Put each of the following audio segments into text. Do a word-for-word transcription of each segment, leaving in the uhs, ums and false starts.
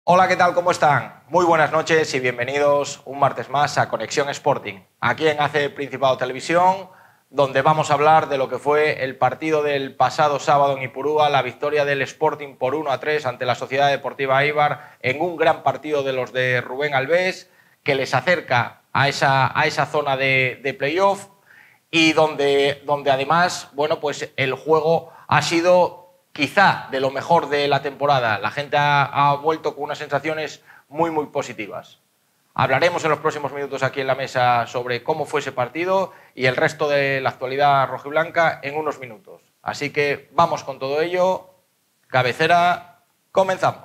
Hola, ¿qué tal? ¿Cómo están? Muy buenas noches y bienvenidos un martes más a Conexión Sporting, aquí en A C Principado Televisión, donde vamos a hablar de lo que fue el partido del pasado sábado en Ipurúa, la victoria del Sporting por uno a tres ante la Sociedad Deportiva Eibar, en un gran partido de los de Rubén Albés, que les acerca a esa, a esa zona de, de playoff y donde, donde además, bueno, pues el juego ha sido quizá de lo mejor de la temporada. La gente ha, ha vuelto con unas sensaciones muy, muy positivas. Hablaremos en los próximos minutos aquí en la mesa sobre cómo fue ese partido y el resto de la actualidad rojiblanca en unos minutos. Así que vamos con todo ello. Cabecera, comenzamos.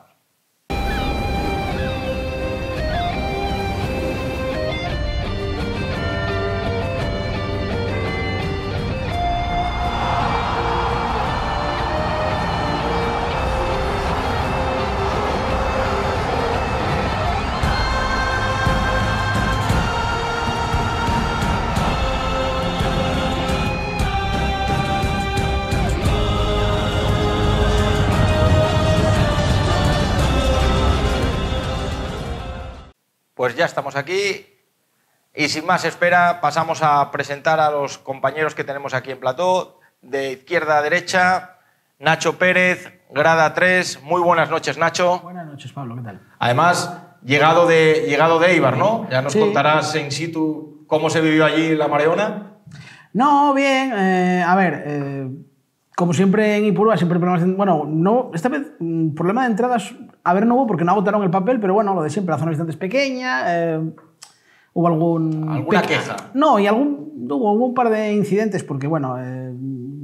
Pues ya estamos aquí y sin más espera pasamos a presentar a los compañeros que tenemos aquí en plató. De izquierda a derecha, Nacho Pérez, Grada tres. Muy buenas noches, Nacho. Buenas noches, Pablo, ¿qué tal? Además, llegado de, llegado de Eibar, ¿no? Ya nos sí. contarás en situ cómo se vivió allí la Mareona. No, bien. Eh, a ver, eh, como siempre en Ipurúa, siempre problemas de, bueno, no, esta vez problema de entradas, a ver, no hubo porque no agotaron el papel, pero bueno, lo de siempre, la zona de visitantes pequeña, eh, hubo algún... ¿Alguna queja? No, y algún, hubo, hubo un par de incidentes porque, bueno, eh,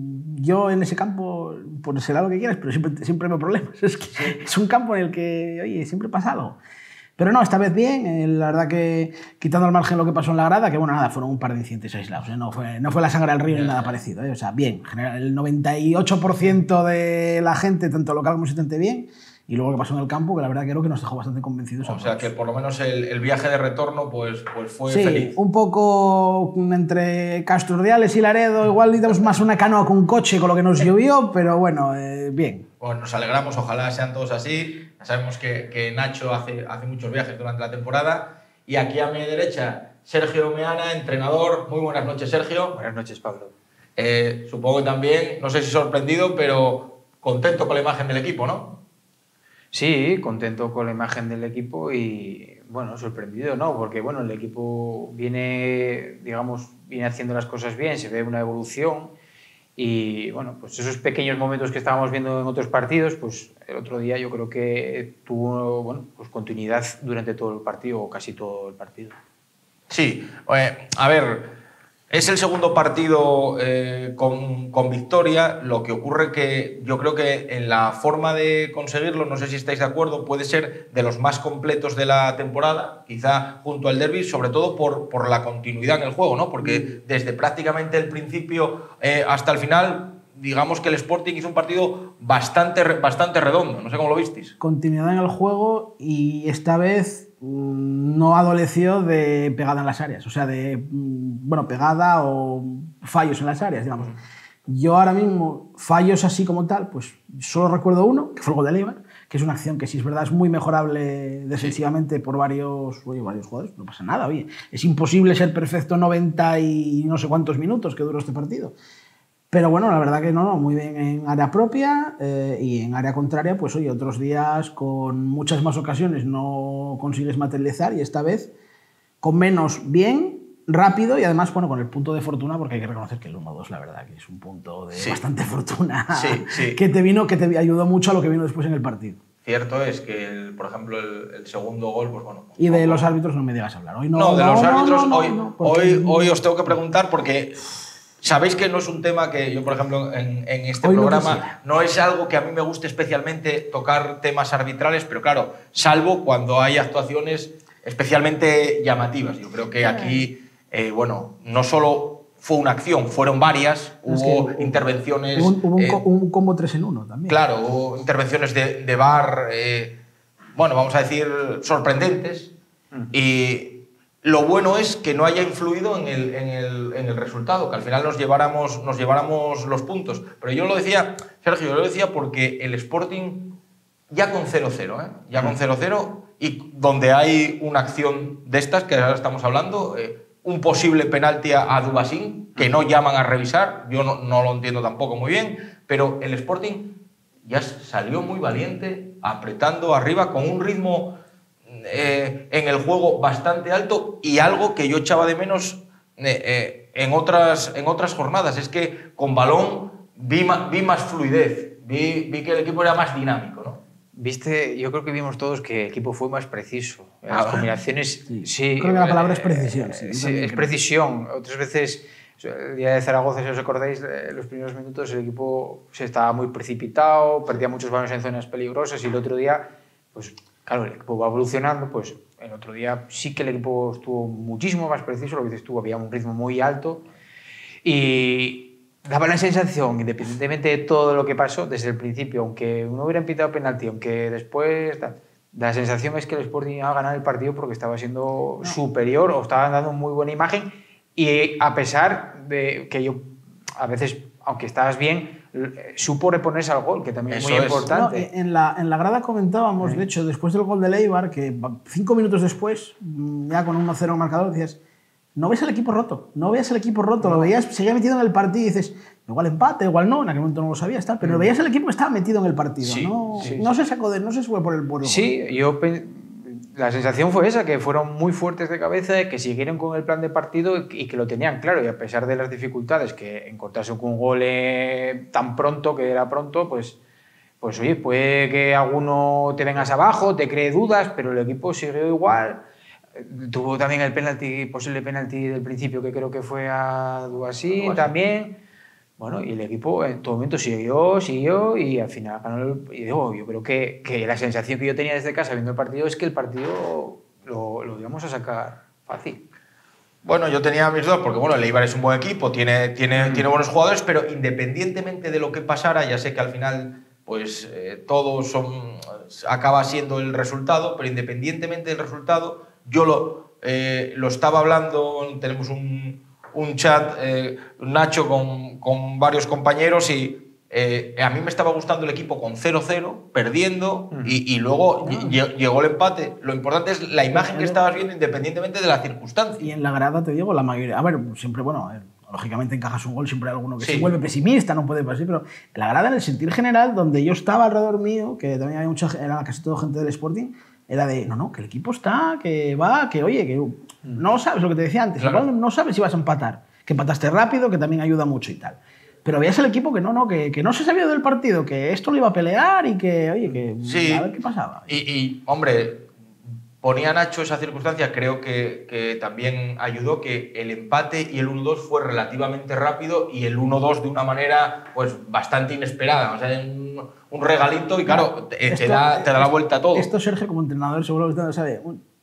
yo en ese campo, pues será lo que quieras, pero siempre, siempre me hay problemas. Es que sí. Es un campo en el que, oye, siempre pasa algo. Pero no, esta vez bien, eh, la verdad que quitando al margen lo que pasó en la grada, que bueno, nada, fueron un par de incidentes aislados, ¿eh? no, fue, no fue la sangre del río ni nada parecido, ¿eh? O sea, bien, el noventa y ocho por ciento de la gente, tanto local como visitante, bien, y luego lo que pasó en el campo, que la verdad creo que nos dejó bastante convencidos. O sea, que por lo menos el, el viaje de retorno pues, pues fue sí, feliz. Un poco entre Casturdiales y Laredo, igual digamos más una canoa con coche con lo que nos llovió, pero bueno, eh, bien. Bueno, nos alegramos, ojalá sean todos así. Ya sabemos que, que Nacho hace, hace muchos viajes durante la temporada. Y aquí a mi derecha, Sergio Meana, entrenador. Muy buenas noches, Sergio. Buenas noches, Pablo. Eh, supongo que también, no sé si sorprendido, pero contento con la imagen del equipo, ¿no? Sí, contento con la imagen del equipo y, bueno, sorprendido, ¿no? Porque, bueno, el equipo viene, digamos, viene haciendo las cosas bien, se ve una evolución y, bueno, pues esos pequeños momentos que estábamos viendo en otros partidos, pues el otro día yo creo que tuvo, bueno, pues continuidad durante todo el partido o casi todo el partido. Sí, eh, a ver... Es el segundo partido eh, con, con victoria, lo que ocurre que yo creo que en la forma de conseguirlo, no sé si estáis de acuerdo, puede ser de los más completos de la temporada, quizá junto al derbi, sobre todo por, por la continuidad en el juego, ¿no? Porque desde prácticamente el principio eh, hasta el final, digamos que el Sporting hizo un partido bastante, bastante redondo, no sé cómo lo visteis. Continuidad en el juego y esta vez no adoleció de pegada en las áreas, o sea, de, bueno, pegada o fallos en las áreas, digamos. Yo ahora mismo, fallos así como tal, pues solo recuerdo uno, que fue el gol de Eibar, que es una acción que sí es verdad, es muy mejorable defensivamente por varios, oye, varios jugadores, no pasa nada, oye. Es imposible ser perfecto noventa y no sé cuántos minutos que duró este partido. Pero bueno, la verdad que no, no muy bien en área propia eh, y en área contraria, pues oye, otros días con muchas más ocasiones no consigues materializar y esta vez con menos bien, rápido y además, bueno, con el punto de fortuna, porque hay que reconocer que el uno dos, la verdad, que es un punto de sí. bastante fortuna sí, sí. que te vino, que te ayudó mucho a lo que vino después en el partido. Cierto es que, el, por ejemplo, el, el segundo gol, pues bueno... Y de los árbitros no me digas hablar. Hoy no, no, de no, los no, árbitros no, no, hoy, no, porque... hoy, hoy os tengo que preguntar porque... Sabéis que no es un tema que yo, por ejemplo, en, en este Hoy programa no, no es algo que a mí me guste especialmente tocar temas arbitrales, pero claro, salvo cuando hay actuaciones especialmente llamativas. Yo creo que aquí, eh, bueno, no solo fue una acción, fueron varias, es hubo que intervenciones... Hubo un, hubo un, eh, un combo tres en uno también. Claro, hubo intervenciones de, de V A R, eh, bueno, vamos a decir, sorprendentes, mm. y... Lo bueno es que no haya influido en el, en, el, en el resultado, que al final nos lleváramos, nos lleváramos los puntos. Pero yo lo decía, Sergio, yo lo decía porque el Sporting ya con cero cero, ¿eh? Ya con cero cero y donde hay una acción de estas, que ahora estamos hablando, eh, un posible penalti a, a Dubasín, que no llaman a revisar, yo no, no lo entiendo tampoco muy bien, pero el Sporting ya salió muy valiente, apretando arriba, con un ritmo eh, en el juego bastante alto y algo que yo echaba de menos eh, eh, en, otras, en otras jornadas, es que con balón vi, ma, vi más fluidez, vi, vi que el equipo era más dinámico, ¿no? Viste, yo creo que vimos todos que el equipo fue más preciso. Las Ah, combinaciones, sí. sí. Creo que la palabra es precisión. Sí, sí, es precisión. Otras veces, el día de Zaragoza, si os acordáis, los primeros minutos el equipo se estaba muy precipitado, perdía muchos balones en zonas peligrosas y el otro día, pues claro, el equipo va evolucionando, pues el otro día sí que el equipo estuvo muchísimo más preciso, lo que dices tú, había un ritmo muy alto y daba la sensación, independientemente de todo lo que pasó desde el principio, aunque uno hubiera pitado penalti, aunque después... La sensación es que el Sporting iba a ganar el partido porque estaba siendo no. superior o estaba dando muy buena imagen y a pesar de que yo a veces, aunque estabas bien, supo reponerse al gol, que también Eso es muy es. importante. No, en, la, en la grada comentábamos, sí. de hecho, después del gol de Eibar, que cinco minutos después, ya con uno cero marcador, decías... No ves el equipo roto, no veías el equipo roto, no. Lo veías, seguía metido en el partido y dices, igual empate, igual no, en aquel momento no lo sabías, tal, pero mm. veías el equipo que estaba metido en el partido, sí, no, sí, no sí. se sacó de, no se fue por el pueblo. Sí, yo la sensación fue esa, que fueron muy fuertes de cabeza, que siguieron con el plan de partido y que lo tenían claro, y a pesar de las dificultades, que encontrarse con un gol eh, tan pronto, que era pronto, pues, pues oye, puede que alguno te vengas abajo, te cree dudas, pero el equipo siguió igual. Tuvo también el penalti, posible penalti del principio, que creo que fue a Dubasín también. Bueno, y el equipo en todo momento siguió, siguió y al final ganó el, y digo, yo creo que, que la sensación que yo tenía desde casa viendo el partido es que el partido lo, lo íbamos a sacar fácil. Bueno, yo tenía mis dos, porque bueno, el Eibar es un buen equipo, tiene, tiene, mm. tiene buenos jugadores, pero independientemente de lo que pasara, ya sé que al final pues eh, todo son, acaba siendo el resultado, pero independientemente del resultado, yo lo, eh, lo estaba hablando, tenemos un, un chat, eh, Nacho, con, con varios compañeros y eh, a mí me estaba gustando el equipo con cero cero, perdiendo, uh-huh. y, y luego uh-huh. llegó el empate. Lo importante es la imagen que estabas viendo independientemente de la circunstancia. Y en la grada, te digo, la mayoría... A ver, siempre, bueno, eh, lógicamente encajas un gol, siempre hay alguno que sí. se vuelve pesimista, no puede pasar, pero en la grada, en el sentir general, donde yo estaba alrededor mío, que también había mucha, era casi toda gente del Sporting, era de, no, no, que el equipo está, que va, que oye, que no sabes lo que te decía antes, claro. igual no sabes si vas a empatar, que empataste rápido, que también ayuda mucho y tal. Pero veías el equipo que no, no, que, que no se sabía del partido, que esto lo iba a pelear y que, oye, que sí. a ver qué pasaba. Y, y hombre, ponía Nacho esa circunstancia, creo que, que también ayudó que el empate y el uno dos fue relativamente rápido y el uno dos de una manera pues bastante inesperada. O sea, un, un regalito y claro, te, esto, te, da, te da la vuelta a todo. Esto, Sergio, como entrenador, seguro que sabe,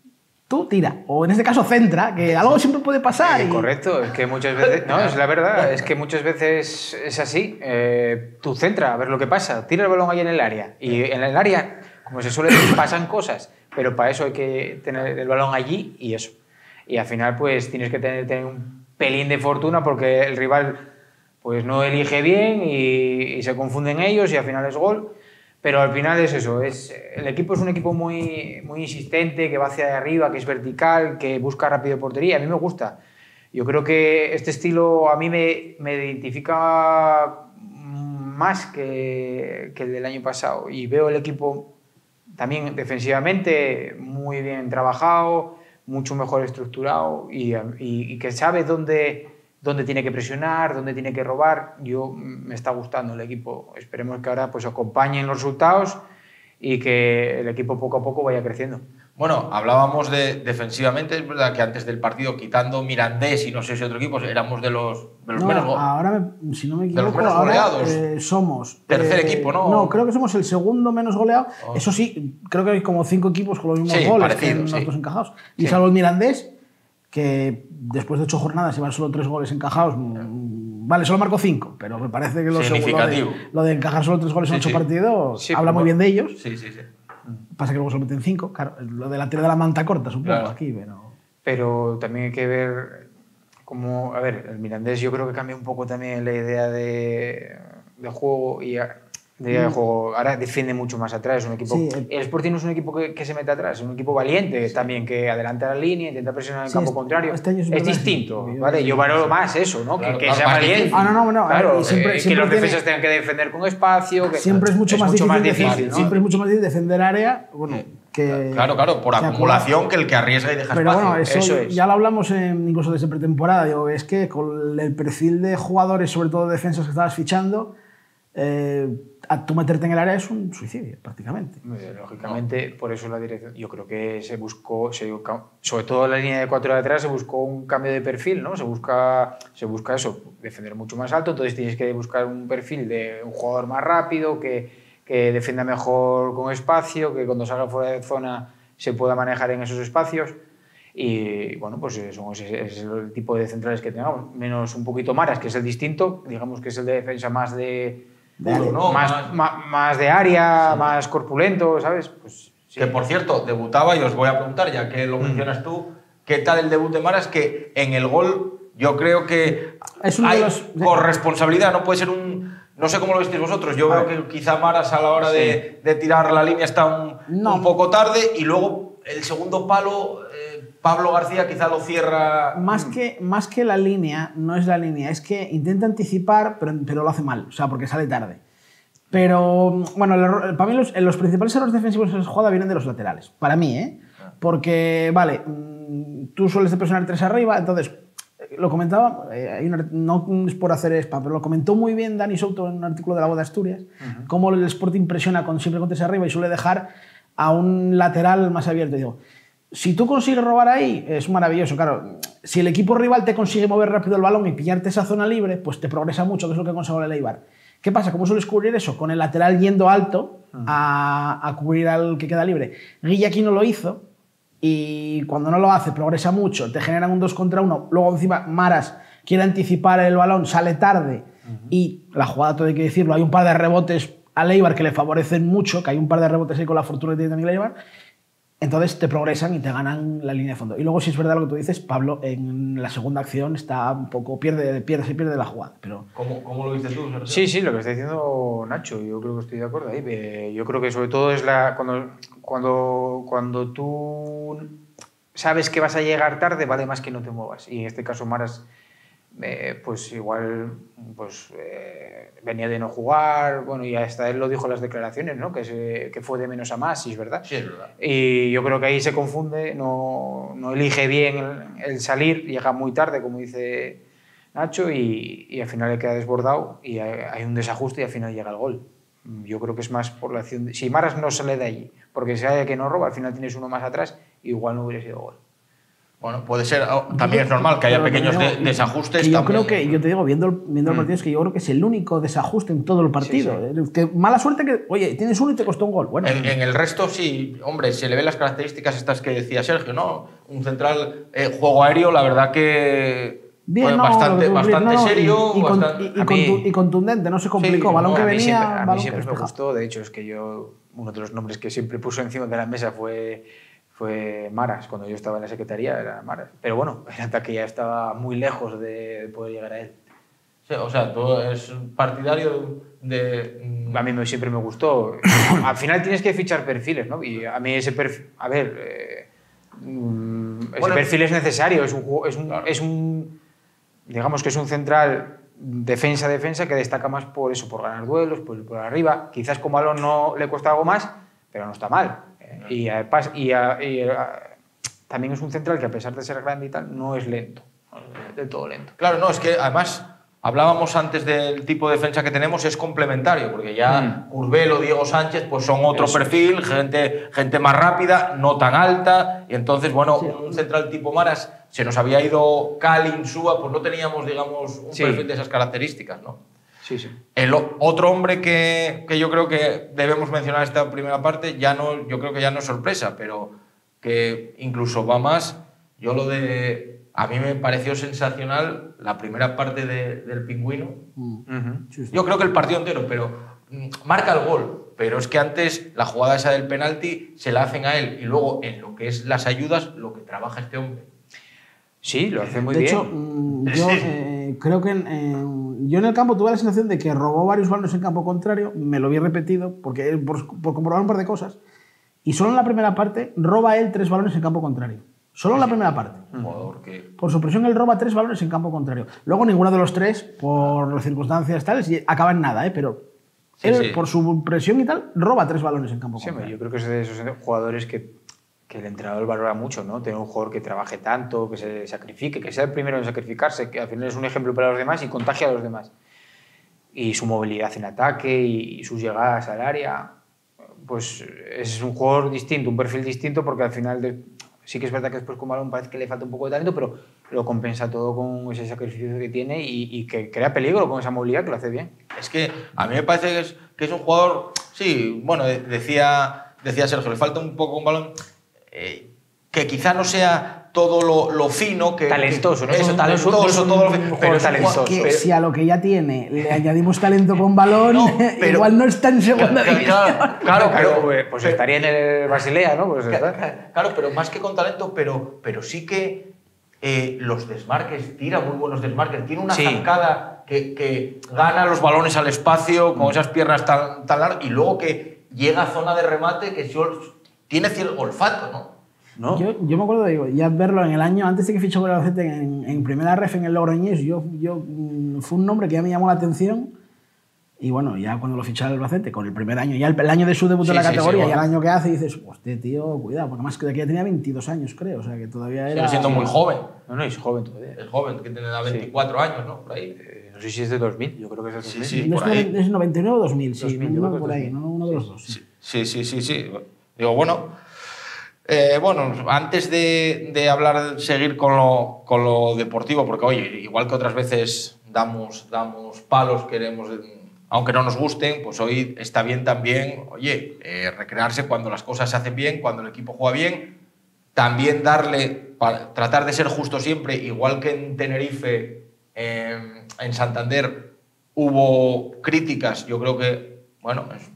tú tira, o en este caso centra, que algo siempre puede pasar. Eh, y... Correcto, es que muchas veces, no, es la verdad, es que muchas veces es así. Eh, tú centra, a ver lo que pasa, tira el balón ahí en el área. Y en el área, como se suele decir, pasan cosas, pero para eso hay que tener el balón allí y eso. Y al final, pues tienes que tener, tener un pelín de fortuna porque el rival pues no elige bien y, y se confunden ellos y al final es gol. Pero al final es eso, es, el equipo es un equipo muy, muy insistente, que va hacia arriba, que es vertical, que busca rápido portería. A mí me gusta. Yo creo que este estilo a mí me, me identifica más que, que el del año pasado. Y veo el equipo también defensivamente muy bien trabajado, mucho mejor estructurado y, y, y que sabe dónde... dónde tiene que presionar, dónde tiene que robar. Yo me está gustando el equipo. Esperemos que ahora pues acompañen los resultados y que el equipo poco a poco vaya creciendo. Bueno, hablábamos de defensivamente, es verdad que antes del partido, quitando Mirandés y no sé si otro equipo, éramos de los, de los no, menos ahora, me, si no me equivoco, de los menos ahora, goleados. Eh, somos... Tercer eh, equipo, ¿no? No, creo que somos el segundo menos goleado. Oh. Eso sí, creo que hay como cinco equipos con los mismos sí, goles parecido, que nosotros sí. encajados. Y sí. salvo el Mirandés, que después de ocho jornadas llevar solo tres goles encajados, vale, solo marcó cinco, pero me parece que lo, significativo. Lo, de, lo de encajar solo tres goles en sí, ocho sí. partidos sí, habla muy bien de ellos. Sí, sí, sí. Pasa que luego solo meten cinco, claro, lo de la tira de la manta corta, supongo, claro. aquí, pero... Pero también hay que ver cómo... A ver, el Mirandés yo creo que cambia un poco también la idea de, de juego y... A, de juego. Ahora defiende mucho más atrás. Es un equipo, Sí, el Sporting no es un equipo que, que se mete atrás, es un equipo valiente también, que adelanta la línea, intenta presionar en el Sí, campo este- contrario. este año es es verdad. distinto, Yo- ¿vale? sí, Yo valoro sí. más eso, ¿no? Claro, que, que claro, sea más valiente. difícil. Ah, no, no, no, Claro, eh, siempre- eh, siempre que los tiene- defensas tengan que defender con espacio. Que, Siempre es mucho, más, mucho difícil más defender- difícil, ¿no? Siempre es mucho más difícil defender área, bueno, que... Claro, claro, por que acumulación que el que arriesga y deja Pero espacio. bueno, eso, Eso es. ya lo hablamos en, incluso desde pretemporada. Digo, es que con el perfil de jugadores, sobre todo defensas que estabas fichando, eh, a tú meterte en el área es un suicidio, prácticamente. Eh, Lógicamente, por eso la dirección. Yo creo que se buscó, se, sobre todo en la línea de cuatro de atrás, se buscó un cambio de perfil, ¿no? Se busca, se busca eso, defender mucho más alto. Entonces tienes que buscar un perfil de un jugador más rápido, que, que defienda mejor con espacio, que cuando salga fuera de zona se pueda manejar en esos espacios. Y bueno, pues eso, ese es el tipo de centrales que tengamos. Menos un poquito Maras, que es el distinto, digamos que es el de defensa más de. Puro, ¿no? Más, Más- más, más de área, sí. Más corpulento, ¿sabes? Pues, sí. Que por cierto, debutaba y os voy a preguntar, ya que lo mencionas tú, ¿qué tal el debut de Maras? Que en el gol yo creo que Es uno hay de los- corresponsabilidad, no puede ser un... No sé cómo lo visteis vosotros, yo veo que quizá Maras a la hora Sí. de, de tirar la línea está un, No. un poco tarde y luego el segundo palo, eh, Pablo García quizá lo cierra... Más que, más que la línea, no es la línea, es que intenta anticipar, pero, pero lo hace mal, o sea, porque sale tarde. Pero, bueno, el error- para mí los, los principales errores defensivos en esa jugada vienen de los laterales. Para mí, ¿eh? Porque, vale, mm, tú sueles de presionar tres arriba, entonces, eh, lo comentaba, eh, hay una- no es por hacer spam, pero lo comentó muy bien Dani Souto en un artículo de La Voz de Asturias, uh-huh. Cómo el Sporting presiona con, siempre con tres arriba y suele dejar a un lateral más abierto. Y digo, si tú consigues robar ahí, es maravilloso. Claro, si el equipo rival te consigue mover rápido el balón y pillarte esa zona libre, pues te progresa mucho, que es lo que consiguió el Eibar. ¿Qué pasa? ¿Cómo sueles cubrir eso? Con el lateral yendo alto a, a cubrir al que queda libre. Guilla aquí no lo hizo y cuando no lo hace progresa mucho, te generan un dos contra uno, luego encima Maras quiere anticipar el balón, sale tarde uh-huh. y la jugada, todo hay que decirlo, hay un par de rebotes al Eibar que le favorecen mucho, que hay un par de rebotes ahí con la fortuna que tiene también el Eibar. Entonces te progresan y te ganan la línea de fondo. Y luego, si es verdad lo que tú dices, Pablo en la segunda acción está un poco, pierde, pierde, se pierde la jugada. Pero... ¿Cómo, cómo lo viste tú, Sergio? Sí, sí, lo que está diciendo Nacho, yo creo que estoy de acuerdo ahí. Eh, yo creo que sobre todo es la cuando, cuando, cuando tú sabes que vas a llegar tarde, vale más que no te muevas. Y en este caso Maras, eh, pues igual pues, eh, venía de no jugar, bueno, y hasta él lo dijo en las declaraciones, ¿no? Que, se, que fue de menos a más, y es verdad. Sí, es verdad. Y yo creo que ahí se confunde, no, no elige bien el, el salir, llega muy tarde, como dice Nacho, y, y al final le queda desbordado y hay, hay un desajuste y al final llega el gol. Yo creo que es más por la acción. De, si Maras no sale de allí, porque se haya que no roba, al final tienes uno más atrás, igual no hubiera sido gol. Bueno, puede ser, también es normal que haya pero, pequeños pero, de, desajustes. Que yo también. creo que, yo te digo, viendo, el, viendo el partido, es que yo creo que es el único desajuste en todo el partido. Sí, sí. Que mala suerte que, oye, tienes uno y te costó un gol. Bueno, en, en el resto, sí, hombre, se le ven las características estas que decía Sergio, ¿no? Un central, eh, juego aéreo, la verdad que bien, fue no, bastante, no, bastante no, serio. Y, y, bastante... y, y, contu, y contundente, no se complicó. Sí, balón no, que a venía, siempre, a mí balón siempre que me gustó. De hecho, es que yo, uno de los nombres que siempre puso encima de la mesa fue... fue Maras. Cuando yo estaba en la secretaría era Maras. Pero bueno, el ataque ya estaba muy lejos de poder llegar a él. Sí, o sea, tú eres partidario de... A mí me, siempre me gustó. Al final tienes que fichar perfiles, ¿no? Y a mí ese perfil... A ver, eh, ese bueno, perfil es necesario. Es un, es, un, claro. es un... Digamos que es un central defensa-defensa que destaca más por eso, por ganar duelos, por ir por arriba. Quizás con balón no le cuesta algo más, pero no está mal. Y, a, y, a, y a, también es un central que a pesar de ser grande y tal, no es lento, no es del todo lento. Claro, no, es que además hablábamos antes del tipo de defensa que tenemos, es complementario, porque ya mm. Curbelo, Diego Sánchez, pues son otro Eso. perfil, gente, gente más rápida, no tan alta, y entonces, bueno, sí. un central tipo Maras, se nos había ido Cali, Insúa, pues no teníamos, digamos, un sí. perfil de esas características, ¿no? Sí, sí. El otro hombre que, que yo creo que debemos mencionar en esta primera parte, ya no, yo creo que ya no es sorpresa, pero que incluso va más. Yo lo de... A mí me pareció sensacional la primera parte de, del Pingüino. Uh-huh. Yo creo que el partido entero, pero marca el gol. Pero es que antes la jugada esa del penalti se la hacen a él y luego en lo que es las ayudas, lo que trabaja este hombre. Sí, lo hace muy de bien. De hecho, yo eh, creo que en, en, yo en el campo tuve la sensación de que robó varios balones en campo contrario, me lo vi repetido, porque por, por comprobar un par de cosas, y solo en la primera parte roba él tres balones en campo contrario. Solo en la primera parte. Que... Por su presión, él roba tres balones en campo contrario. Luego ninguno de los tres, por las circunstancias tales, acaba en nada, ¿eh? Pero sí, él, sí. por su presión y tal, roba tres balones en campo sí, contrario. Yo creo que es de esos jugadores que, que el entrenador valora mucho, ¿no? Tener un jugador que trabaje tanto, que se sacrifique, que sea el primero en sacrificarse, que al final es un ejemplo para los demás y contagia a los demás. Y su movilidad en ataque y sus llegadas al área, pues es un jugador distinto, un perfil distinto, porque al final... De, sí que es verdad que después con balón parece que le falta un poco de talento, pero lo compensa todo con ese sacrificio que tiene y, y que crea peligro con esa movilidad, que lo hace bien. Es que a mí me parece que es, que es un jugador... Sí, bueno, decía, decía Sergio, le falta un poco un balón eh, que quizá no sea todo lo, lo fino que... Talentoso, que, ¿no? eso, Un, talentoso, no es un, todo lo un fino. jugador Pero talentoso. Que pero, si a lo que ya tiene le añadimos talento con balón, no, pero, igual no está en segunda claro, división. Claro, claro, claro, pero, pues pero, estaría en el Basilea, ¿no? Pues está. Claro, pero más que con talento, pero, pero sí que eh, los desmarques, tira muy buenos desmarques, tiene una sí. zancada que, que gana los balones al espacio con esas piernas tan, tan largas y luego que llega a zona de remate que tiene cierto olfato, ¿no? ¿No? Yo, yo me acuerdo de digo, ya verlo en el año, antes de que fichó con el Albacete en, en primera ref en el Logroñés, yo, yo, fue un nombre que ya me llamó la atención y bueno, ya cuando lo fichó el Albacete, con el primer año, ya el, el año de su debut sí, en la sí, categoría, sí, bueno. Ya el año que hace, dices, hostia, tío, cuidado, porque más que ya tenía veintidós años, creo, o sea que todavía era... Sigue siendo muy joven. No, no, es joven todavía. Es joven, que tiene veinticuatro sí. años, ¿no? Por ahí. Eh, no sé si es de dos mil, yo creo que es de dos mil. Sí, sí, no por ahí. Es noventa y nueve o dos mil, sí, dos mil, no, por ahí, no, uno de los dos. Sí, sí, sí, sí, sí. Digo, bueno... Eh, bueno, antes de, de hablar, seguir con lo, con lo deportivo, porque oye, igual que otras veces damos, damos palos, queremos, aunque no nos gusten, pues hoy está bien también, oye, eh, recrearse cuando las cosas se hacen bien, cuando el equipo juega bien, también darle, para, tratar de ser justo siempre, igual que en Tenerife, eh, en Santander, hubo críticas, yo creo que, bueno, es,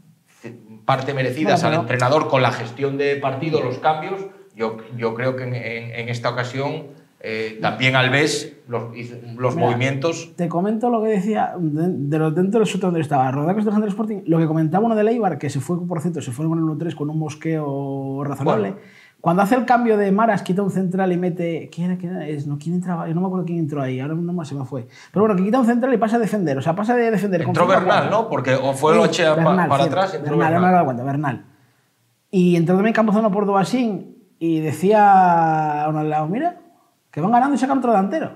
parte merecidas bueno, al entrenador con la gestión de partido, los cambios. Yo, yo creo que en, en, en esta ocasión eh, también Alves, los, los Mira, movimientos... Te comento lo que decía de, de lo, dentro del sitio donde estaba, Rodacos de Santander Sporting, lo que comentaba uno de Eibar, que se fue, por cierto, se fue con el uno tres con un mosqueo razonable. Bueno. Cuando hace el cambio de Maras, quita un central y mete... ¿Quién era? ¿Quién era? Es, no, ¿quién entraba? Yo no me acuerdo quién entró ahí, ahora no más se me fue. Pero bueno, que quita un central y pasa a defender, o sea, pasa de defender... Entró Bernal, ¿no? Porque o fue el ocho para, para cierto, atrás... Entró Bernal, Bernal. No me he dado cuenta, Bernal. Y entró también Campuzano por Doasín y decía a uno al lado, mira, que van ganando y sacan otro delantero.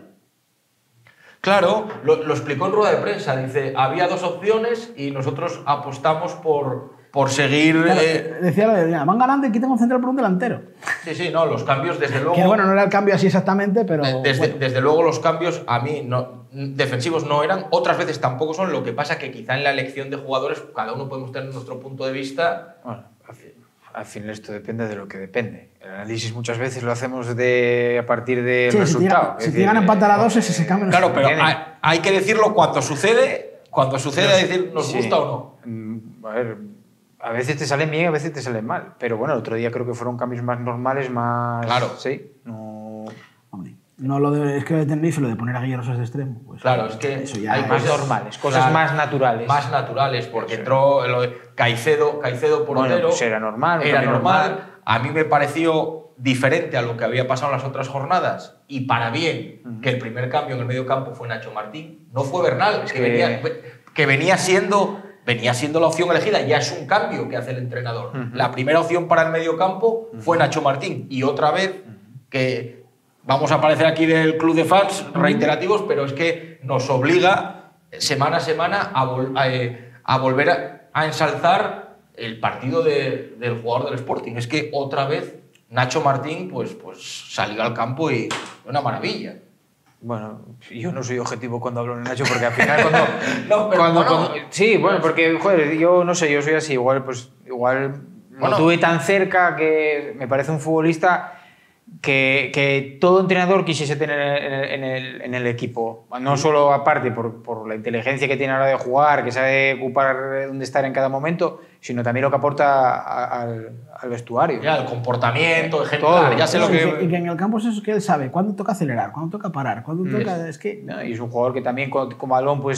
Claro, lo, lo explicó en rueda de prensa, dice, había dos opciones y nosotros apostamos por... por seguir... Claro, eh... decía lo de, van ganando y quitan un central por un delantero. Sí, sí, no, los cambios desde luego... Que bueno, no era el cambio así exactamente, pero... Desde, bueno. desde luego los cambios a mí no, defensivos no eran, otras veces tampoco son, lo que pasa que quizá en la elección de jugadores cada uno podemos tener nuestro punto de vista... Bueno, al fin, al fin esto depende de lo que depende. El análisis muchas veces lo hacemos de, a partir del sí, resultado. Si te llegan a empatar a dos, ese se cambia. Claro, pero hay, hay que decirlo cuando sucede, cuando sucede, a decir, ¿nos sí. gusta o no? A ver... A veces te salen bien, a veces te salen mal. Pero bueno, el otro día creo que fueron cambios más normales, más... Claro. Sí. No... Hombre, no lo de, es que de Tenerife lo de poner a Guillerosas de extremo. Pues, claro, es que eso ya hay es, más normales, cosas claro, más naturales. Más naturales, porque entró lo de Caicedo, Caicedo portero. Bueno, pues era normal. Era normal. normal. A mí me pareció diferente a lo que había pasado en las otras jornadas y para bien uh-huh. que el primer cambio en el medio campo fue Nacho Martín. No fue Bernal, es que, que... Venía, que venía siendo... venía siendo la opción elegida, ya es un cambio que hace el entrenador. Uh-huh. La primera opción para el mediocampo uh-huh. fue Nacho Martín y otra vez uh-huh. que vamos a aparecer aquí del club de fans uh-huh. reiterativos, pero es que nos obliga semana a semana a, vol- a, a volver a, a ensalzar el partido de, del jugador del Sporting. Es que otra vez Nacho Martín pues, pues salió al campo y una maravilla. Bueno, yo no soy objetivo cuando hablo de Nacho, porque al final cuando... no, pero cuando, bueno, cuando, sí, bueno, porque, joder, yo no sé, yo soy así, igual, pues, igual bueno, lo tuve tan cerca que me parece un futbolista que, que todo entrenador quisiese tener en el, en el, en el equipo. No solo aparte por, por la inteligencia que tiene a la hora de jugar, que sabe ocupar dónde estar en cada momento, sino también lo que aporta a, al, al vestuario. Ya, el comportamiento, ejemplar, todo, ya sé lo que... Y que en el campo es eso que él sabe, cuándo toca acelerar, cuándo toca parar, cuándo toca... Es que... No, y es un jugador que también con, con balón, pues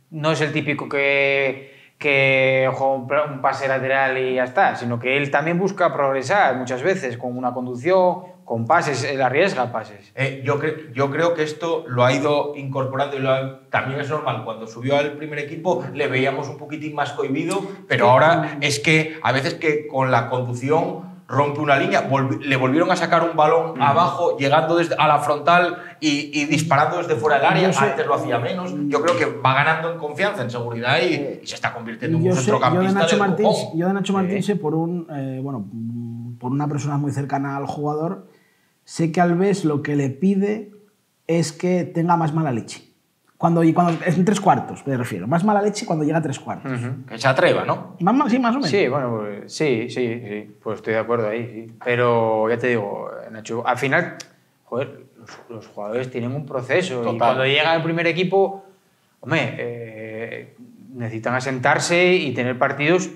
no es el típico que, que juega un pase lateral y ya está, sino que él también busca progresar muchas veces con una conducción, con pases, él arriesga pases. Eh, yo, cre yo creo que esto lo ha ido incorporando y lo ha, también es normal. Cuando subió al primer equipo le veíamos un poquitín más cohibido, pero ahora es que a veces que con la conducción rompe una línea, Volvi le volvieron a sacar un balón mm. abajo, llegando desde, a la frontal y, y disparando desde fuera del área. Sé, Antes lo hacía menos. Yo creo que va ganando en confianza, en seguridad y, y se está convirtiendo en un centrocampista. Yo de Nacho Martín, del yo de Nacho Martín sé por, un, eh, bueno, por una persona muy cercana al jugador, sé que Alves lo que le pide es que tenga más mala leche. Cuando, cuando, en tres cuartos, me refiero. Más mala leche cuando llega a tres cuartos. Uh-huh. Que se atreva, ¿no? Más, sí, más o menos. Sí, bueno, pues, sí, sí, sí. Pues estoy de acuerdo ahí, sí. Pero ya te digo, Nacho, al final, joder, los, los jugadores tienen un proceso. Total. Y cuando llega al primer equipo, hombre, eh, necesitan asentarse y tener partidos.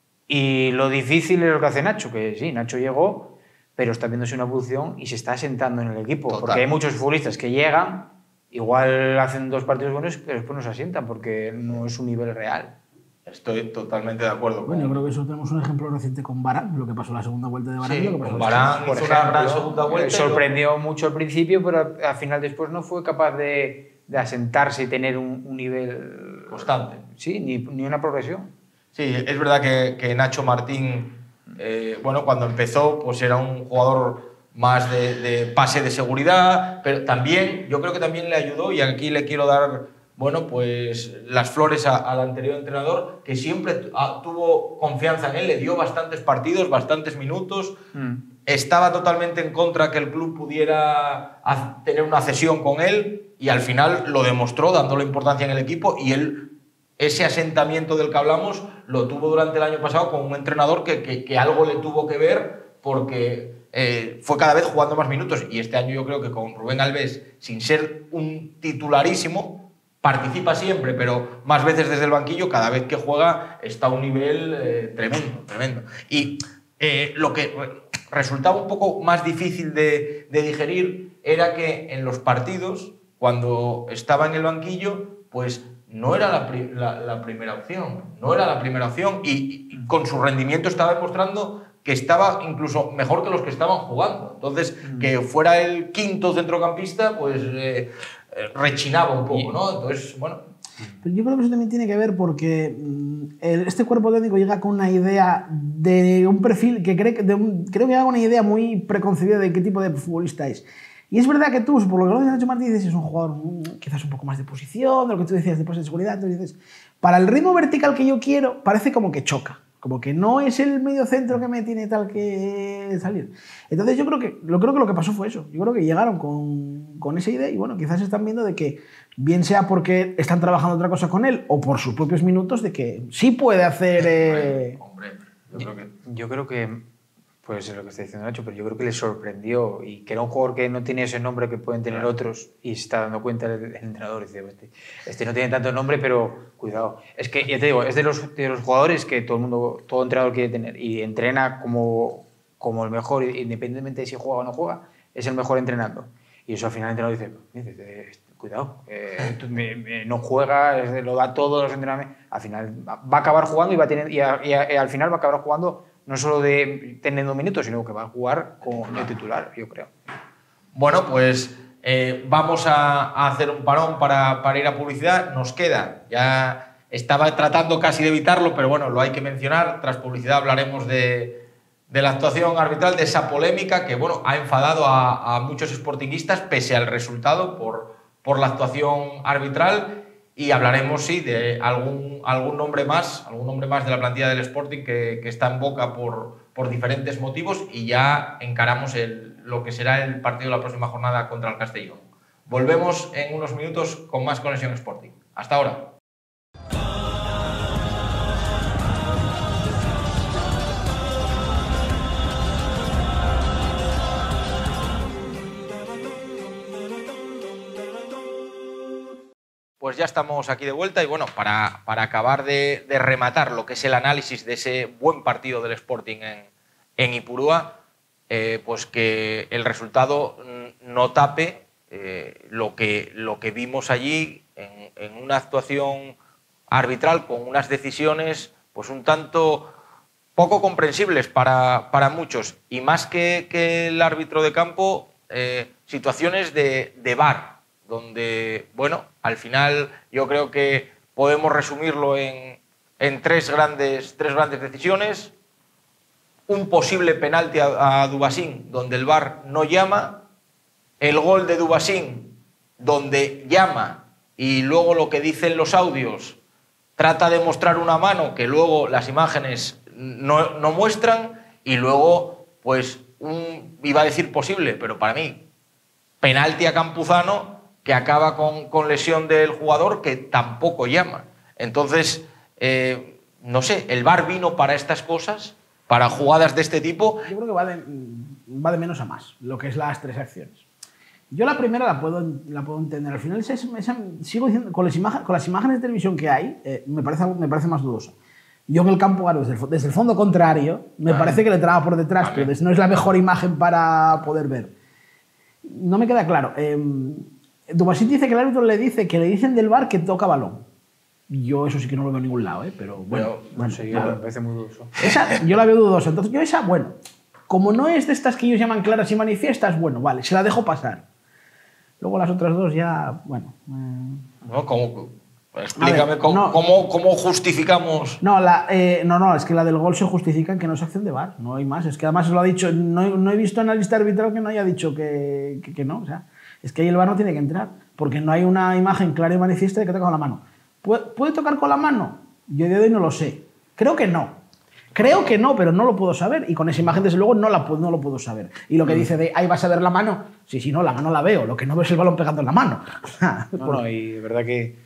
Y lo difícil es lo que hace Nacho, que sí, Nacho llegó, pero está viéndose una evolución y se está asentando en el equipo. Total. Porque hay muchos futbolistas que llegan, igual hacen dos partidos buenos, pero después no se asientan porque no es un nivel real. Estoy totalmente de acuerdo. Bueno, yo creo que eso tenemos un ejemplo reciente con Varane, lo que pasó en la segunda vuelta de Varane. Sí, lo que pasó con Varane por hizo ejemplo, una gran segunda vuelta. Sorprendió yo... mucho al principio, pero al final después no fue capaz de, de asentarse y tener un, un nivel constante. Sí, ni, ni una progresión. Sí, es verdad que, que Nacho Martín, eh, bueno, cuando empezó, pues era un jugador más de, de pase de seguridad, pero también, yo creo que también le ayudó, y aquí le quiero dar, bueno, pues las flores a, al anterior entrenador, que siempre tuvo confianza en él, le dio bastantes partidos, bastantes minutos, mm. estaba totalmente en contra que el club pudiera tener una cesión con él, y al final lo demostró dándole importancia en el equipo, y él, ese asentamiento del que hablamos, lo tuvo durante el año pasado con un entrenador que, que, que algo le tuvo que ver, porque Eh, fue cada vez jugando más minutos, y este año yo creo que con Rubén Alves, sin ser un titularísimo, participa siempre, pero más veces desde el banquillo, cada vez que juega está a un nivel eh, tremendo, tremendo. Y eh, lo que resultaba un poco más difícil de, de digerir era que en los partidos, cuando estaba en el banquillo, pues no era la, pri la, la primera opción, no era la primera opción, y, y con su rendimiento estaba demostrando que estaba incluso mejor que los que estaban jugando. Entonces, mm. que fuera el quinto centrocampista, pues eh, rechinaba un poco, ¿no? Entonces, bueno. Pero yo creo que eso también tiene que ver porque el, este cuerpo técnico llega con una idea de un perfil que cree, de un, creo que llega con una idea muy preconcebida de qué tipo de futbolista es. Y es verdad que tú, por lo que lo dices Nacho Martín, dices, es un jugador quizás un poco más de posición, de lo que tú decías de pose de seguridad, entonces dices, para el ritmo vertical que yo quiero, parece como que choca. Como que no es el medio centro que me tiene tal que salir. Entonces yo creo que lo, creo que lo que pasó fue eso. Yo creo que llegaron con, con esa idea y bueno, quizás están viendo de que bien sea porque están trabajando otra cosa con él o por sus propios minutos de que sí puede hacer... Eh... Hombre, yo creo que... Yo creo que puede ser lo que está diciendo Nacho, pero yo creo que le sorprendió y que era un jugador que no tiene ese nombre que pueden tener claro. otros y se está dando cuenta el, el entrenador y dice, este, este no tiene tanto nombre, pero cuidado. Es que, ya te digo, es de los, de los jugadores que todo el mundo, todo entrenador quiere tener y entrena como, como el mejor, independientemente de si juega o no juega, es el mejor entrenando. Y eso al final el entrenador dice, dice cuidado, eh, me, me, no juega, lo da todo los entrenamientos, al final va a acabar jugando y, va a tener, y, a, y, a, y al final va a acabar jugando no solo de teniendo minutos, sino que va a jugar con el titular, yo creo. Bueno, pues eh, vamos a, a hacer un parón para, para ir a publicidad. Nos queda, ya estaba tratando casi de evitarlo, pero bueno, lo hay que mencionar. Tras publicidad hablaremos de, de la actuación arbitral, de esa polémica que bueno, ha enfadado a, a muchos sportinguistas pese al resultado por, por la actuación arbitral. Y hablaremos, sí, de algún, algún nombre más, algún nombre más de la plantilla del Sporting que, que está en boca por, por diferentes motivos y ya encaramos el, lo que será el partido de la próxima jornada contra el Castellón. Volvemos en unos minutos con más Conexión Sporting. Hasta ahora. Pues ya estamos aquí de vuelta y bueno, para, para acabar de, de rematar lo que es el análisis de ese buen partido del Sporting en, en Ipurúa, eh, pues que el resultado no tape eh, lo, que, lo que vimos allí en, en una actuación arbitral con unas decisiones pues un tanto poco comprensibles para, para muchos, y más que, que el árbitro de campo, eh, situaciones de, de V A R, donde, bueno, al final yo creo que podemos resumirlo en, en tres, grandes, tres grandes decisiones. Un posible penalti a, a Dubasín, donde el V A R no llama, el gol de Dubasín, donde llama y luego lo que dicen los audios trata de mostrar una mano que luego las imágenes no, no muestran, y luego, pues, un, iba a decir posible, pero para mí, penalti a Campuzano que acaba con, con lesión del jugador que tampoco llama. Entonces, eh, no sé, el V A R vino para estas cosas, para jugadas de este tipo. Yo creo que va de, va de menos a más, lo que es las tres acciones. Yo la primera la puedo, la puedo entender. Al final, esa, esa, sigo diciendo, con las, imagen, con las imágenes de televisión que hay, eh, me, parece, me parece más dudosa. Yo en el campo, claro, desde el, desde el fondo contrario, me vale. parece que le traba por detrás, vale. pero desde, no es la mejor imagen para poder ver. No me queda claro. Eh, Dubasín dice que el árbitro le dice que le dicen del V A R que toca balón. Yo eso sí que no lo veo en ningún lado, ¿eh? pero bueno. Pero, bueno, no sé, yo, me parece muy dudoso. Esa, yo la veo dudosa. Entonces, yo esa, bueno, como no es de estas que ellos llaman claras y manifiestas, bueno, vale, se la dejo pasar. Luego las otras dos ya, bueno. Eh... No, ¿cómo? Explícame ver, cómo, no, cómo, cómo justificamos. No, la, eh, no, no, es que la del gol se justifica en que no es acción de V A R, no hay más. Es que además lo ha dicho, no, no he visto en la lista arbitral que no haya dicho que, que, que no. O sea, es que ahí el V A R no tiene que entrar, porque no hay una imagen clara y manifiesta de que toca con la mano. ¿Puede, ¿Puede tocar con la mano? Yo de hoy no lo sé. Creo que no. Creo que no, pero no lo puedo saber. Y con esa imagen, desde luego, no, la, no lo puedo saber. Y lo que dice de ahí vas a ver la mano, sí, sí, no, la mano la veo. Lo que no veo es el balón pegando en la mano. No, no, y de verdad que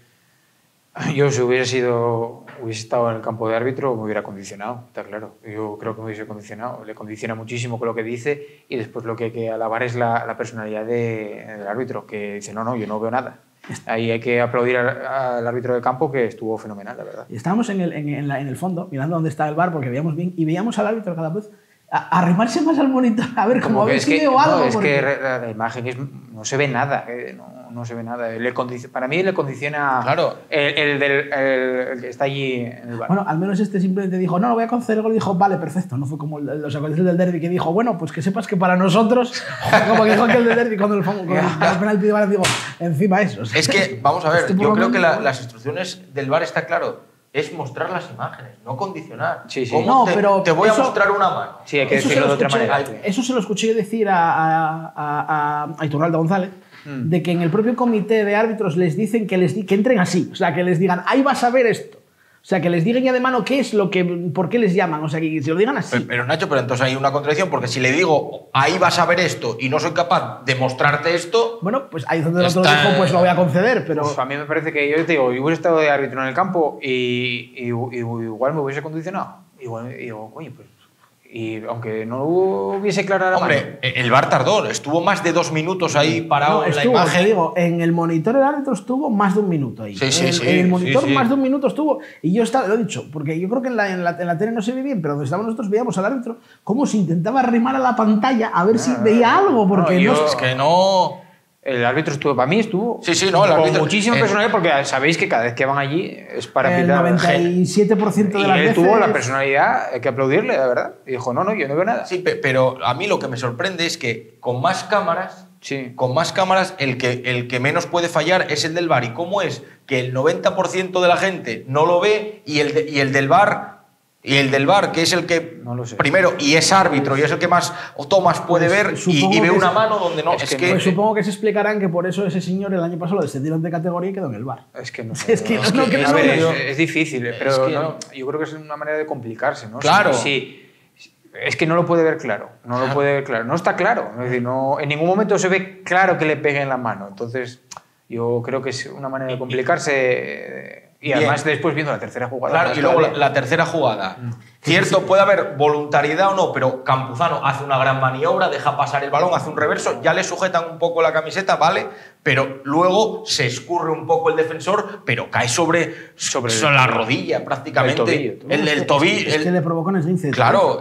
yo, si hubiese sido, hubiese estado en el campo de árbitro, me hubiera condicionado, está claro. Yo creo que me hubiese condicionado. Le condiciona muchísimo con lo que dice, y después lo que hay que alabar es la, la personalidad de, del árbitro, que dice, no, no, yo no veo nada. Ahí hay que aplaudir al, al árbitro de campo, que estuvo fenomenal, la verdad. Y estábamos en el, en, en, la, en el fondo, mirando dónde está el V A R, porque veíamos bien, y veíamos al árbitro cada vez a, a arrimarse más al monitor, a ver cómo ve si veo algo. No, es porque... que la, la imagen es, no se ve nada, eh, no, no se ve nada. Le para mí le condiciona claro. el, el, del, el, el que está allí en el V A R. Bueno, al menos este simplemente dijo, no, lo voy a conceder el gol, y dijo, vale, perfecto. No fue como los acontecidos del derbi, que dijo, bueno, pues que sepas que para nosotros, como que dijo que el del derbi, cuando el, cuando el penalti de V A R, digo, encima eso. O sea, es que, vamos a ver, yo creo que la, las instrucciones del V A R está claro. Es mostrar las imágenes, no condicionar. Sí, sí. ¿Cómo no, te, pero te voy eso, a mostrar una mano? Sí, hay que eso decirlo de otra escuché, manera. Eso se lo escuché decir a, a, a, a Iturralde González, mm. de que en el propio comité de árbitros les dicen que, les, que entren así, o sea, que les digan, ahí vas a ver esto. O sea, que les digan ya de mano qué es lo que, por qué les llaman, o sea, que se lo digan así. Pero, pero Nacho, pero entonces hay una contradicción, porque si le digo, ahí vas a ver esto, y no soy capaz de mostrarte esto... Bueno, pues ahí donde está... otro dijo, pues lo voy a conceder, pero... Pues a mí me parece que, yo te digo, yo hubiera estado de árbitro en el campo y, y, y igual me hubiese condicionado. Igual, y digo, coño, pues... Y aunque no hubiese clara la Hombre, mano. el V A R tardó, estuvo más de dos minutos ahí parado no, en estuvo, la imagen. Te digo, en el monitor el árbitro estuvo más de un minuto ahí. Sí, sí, en, sí. en el monitor sí, sí. más de un minuto estuvo. Y yo estaba, lo he dicho, porque yo creo que en la, en la, en la tele no se ve bien, pero donde estábamos nosotros veíamos al árbitro cómo se intentaba arrimar a la pantalla a ver ah, si veía algo, porque no, yo, no es que no... El árbitro estuvo, para mí estuvo sí, sí, no, el con árbitro, muchísima eh, personalidad, porque sabéis que cada vez que van allí es para el pitar. noventa y siete por ciento de y las él veces... tuvo la personalidad, hay que aplaudirle, la verdad. Y dijo, no, no, yo no veo nada. Sí, pero a mí lo que me sorprende es que con más cámaras, sí. con más cámaras el que, el que menos puede fallar es el del V A R. ¿Y cómo es que el noventa por ciento de la gente no lo ve y el, de, y el del V A R... Y el del V A R, que es el que no lo sé. primero, y es árbitro, y es el que más o tomas puede pues, ver, y, y ve una mano donde no. Es, es que, que, pues supongo que se explicarán que por eso ese señor el año pasado lo descendieron de categoría y quedó en el V A R. Es que no. Es que, es, no, que, que es, no, ver, no, es, es difícil, pero es que no, no. yo creo que es una manera de complicarse, ¿no? Claro. Sí. Es que no lo puede ver claro, no lo puede ver claro, no está claro, es decir, no, en ningún momento se ve claro que le pegue en la mano, entonces yo creo que es una manera de complicarse y Bien. además después viendo la tercera jugada. Claro, y luego la, la tercera jugada. Mm. Cierto, puede haber voluntariedad o no, pero Campuzano hace una gran maniobra, deja pasar el balón, hace un reverso, ya le sujetan un poco la camiseta, ¿vale? Pero luego se escurre un poco el defensor, pero cae sobre, sobre, sobre la rodilla prácticamente. El tobillo. El, el, el tobillo. Es, es el, que le provocó un esguince. Claro, eh,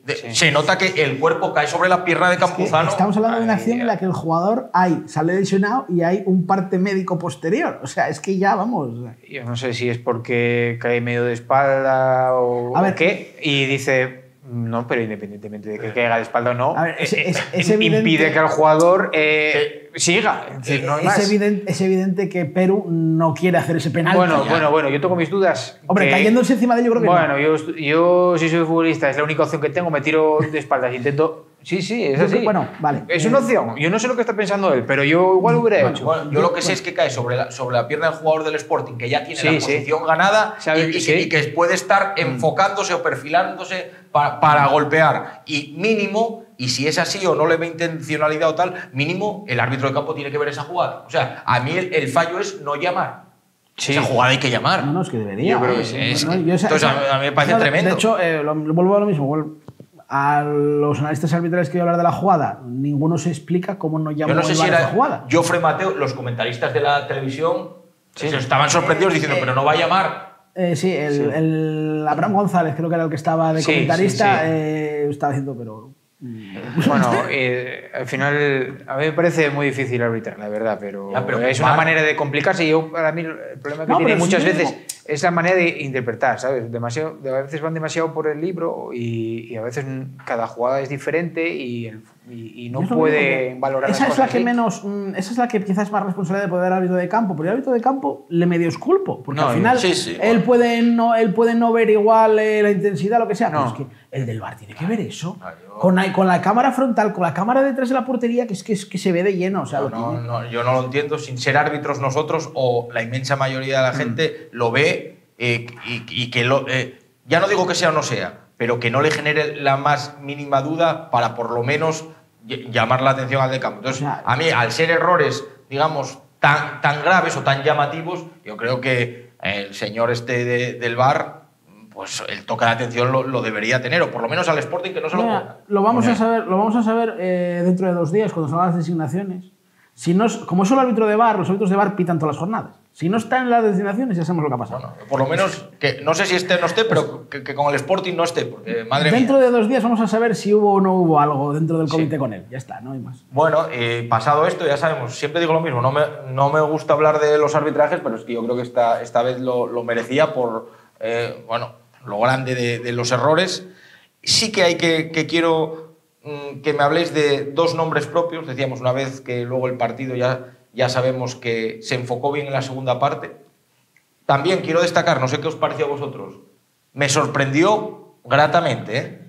De, sí. Se nota que el cuerpo cae sobre la pierna de Campuzano. Es que estamos hablando de una acción en la que el jugador hay, sale lesionado y hay un parte médico posterior. O sea, es que ya vamos. Yo no sé si es porque cae medio de espalda o, a ver, o qué. Y dice, no, pero independientemente de que caiga de espalda o no, a ver, es, es, es evidente, impide que el jugador eh, siga. Es, no es, es, evidente, es evidente que Perú no quiere hacer ese penalti. Bueno, ya. bueno, bueno, yo tengo mis dudas. Hombre, que, cayéndose encima de ello creo que bueno, no. yo, yo si soy futbolista, es la única opción que tengo, me tiro de espaldas, intento... Sí, sí, es así. Bueno, vale. Es una opción. Yo no sé lo que está pensando él, pero yo igual lo hubiera bueno, hecho. Bueno, yo lo que sé es que cae sobre la, sobre la pierna del jugador del Sporting, que ya tiene sí, la posición sí. ganada y, y, sí. y que puede estar enfocándose o perfilándose para, para golpear. Y mínimo, y si es así o no le ve intencionalidad o tal, mínimo el árbitro de campo tiene que ver esa jugada. O sea, a mí el, el fallo es no llamar. Sí. Esa jugada hay que llamar. No, no, es que debería. Yo creo que sí. Es, no, yo esa, entonces, esa, a mí me parece no, tremendo. De hecho, eh, lo, vuelvo a lo mismo. A los analistas arbitrales que voy a hablar de la jugada, ninguno se explica cómo no llamó Yo no sé el si era la jugada. Jofre Mateo, los comentaristas de la televisión sí. se estaban sorprendidos diciendo, eh, pero no va a llamar. Eh, sí, el, sí, el Abraham González, creo que era el que estaba de sí, comentarista, sí, sí. Eh, estaba diciendo, pero... Bueno, eh, al final a mí me parece muy difícil arbitrar, la verdad, pero, ya, pero es una mal. manera de complicarse y yo, para mí el problema que no, tiene muchas sí veces mismo. es la manera de interpretar, ¿sabes? Demasiado, a veces van demasiado por el libro y, y a veces cada jugada es diferente y, el, y, y no pueden valorar esa las es la cosas que así. menos Esa es la que quizás es más responsable de poder árbitro de campo, pero el árbitro de campo le medio esculpo, porque no, al final sí, sí, él, bueno. puede no, él puede no ver igual eh, la intensidad, lo que sea, no. pero es que el del V A R tiene que ver eso. Ay, yo... con, la, con la cámara frontal, con la cámara detrás de la portería, que es que, es, que se ve de lleno. O sea, no, no, no, yo no lo entiendo, sin ser árbitros nosotros o la inmensa mayoría de la gente mm. lo ve eh, y, y que lo, eh, ya no digo que sea o no sea, pero que no le genere la más mínima duda para por lo menos llamar la atención al de campo. Entonces, o sea, a mí, al ser errores, digamos, tan, tan graves o tan llamativos, yo creo que el señor este de, del V A R, pues el toque de atención lo, lo debería tener, o por lo menos al Sporting que no se lo ponga. Lo vamos a saber, lo vamos a saber eh, dentro de dos días, cuando salgan las designaciones. Si no, como es el árbitro de V A R, los árbitros de V A R pitan todas las jornadas. Si no está en las designaciones, ya sabemos lo que ha pasado. Bueno, por lo menos, que no sé si esté o no esté, pero que, que con el Sporting no esté, porque madre dentro mía. de dos días vamos a saber si hubo o no hubo algo dentro del comité sí. con él. Ya está, no hay más. Bueno, eh, pasado esto, ya sabemos, siempre digo lo mismo, no me, no me gusta hablar de los arbitrajes, pero es que yo creo que esta, esta vez lo, lo merecía por, eh, bueno, lo grande de, de los errores. Sí que hay que, que quiero mmm, que me habléis de dos nombres propios. Decíamos una vez que luego el partido ya... Ya sabemos que se enfocó bien en la segunda parte. También quiero destacar, no sé qué os pareció a vosotros, me sorprendió gratamente ¿eh?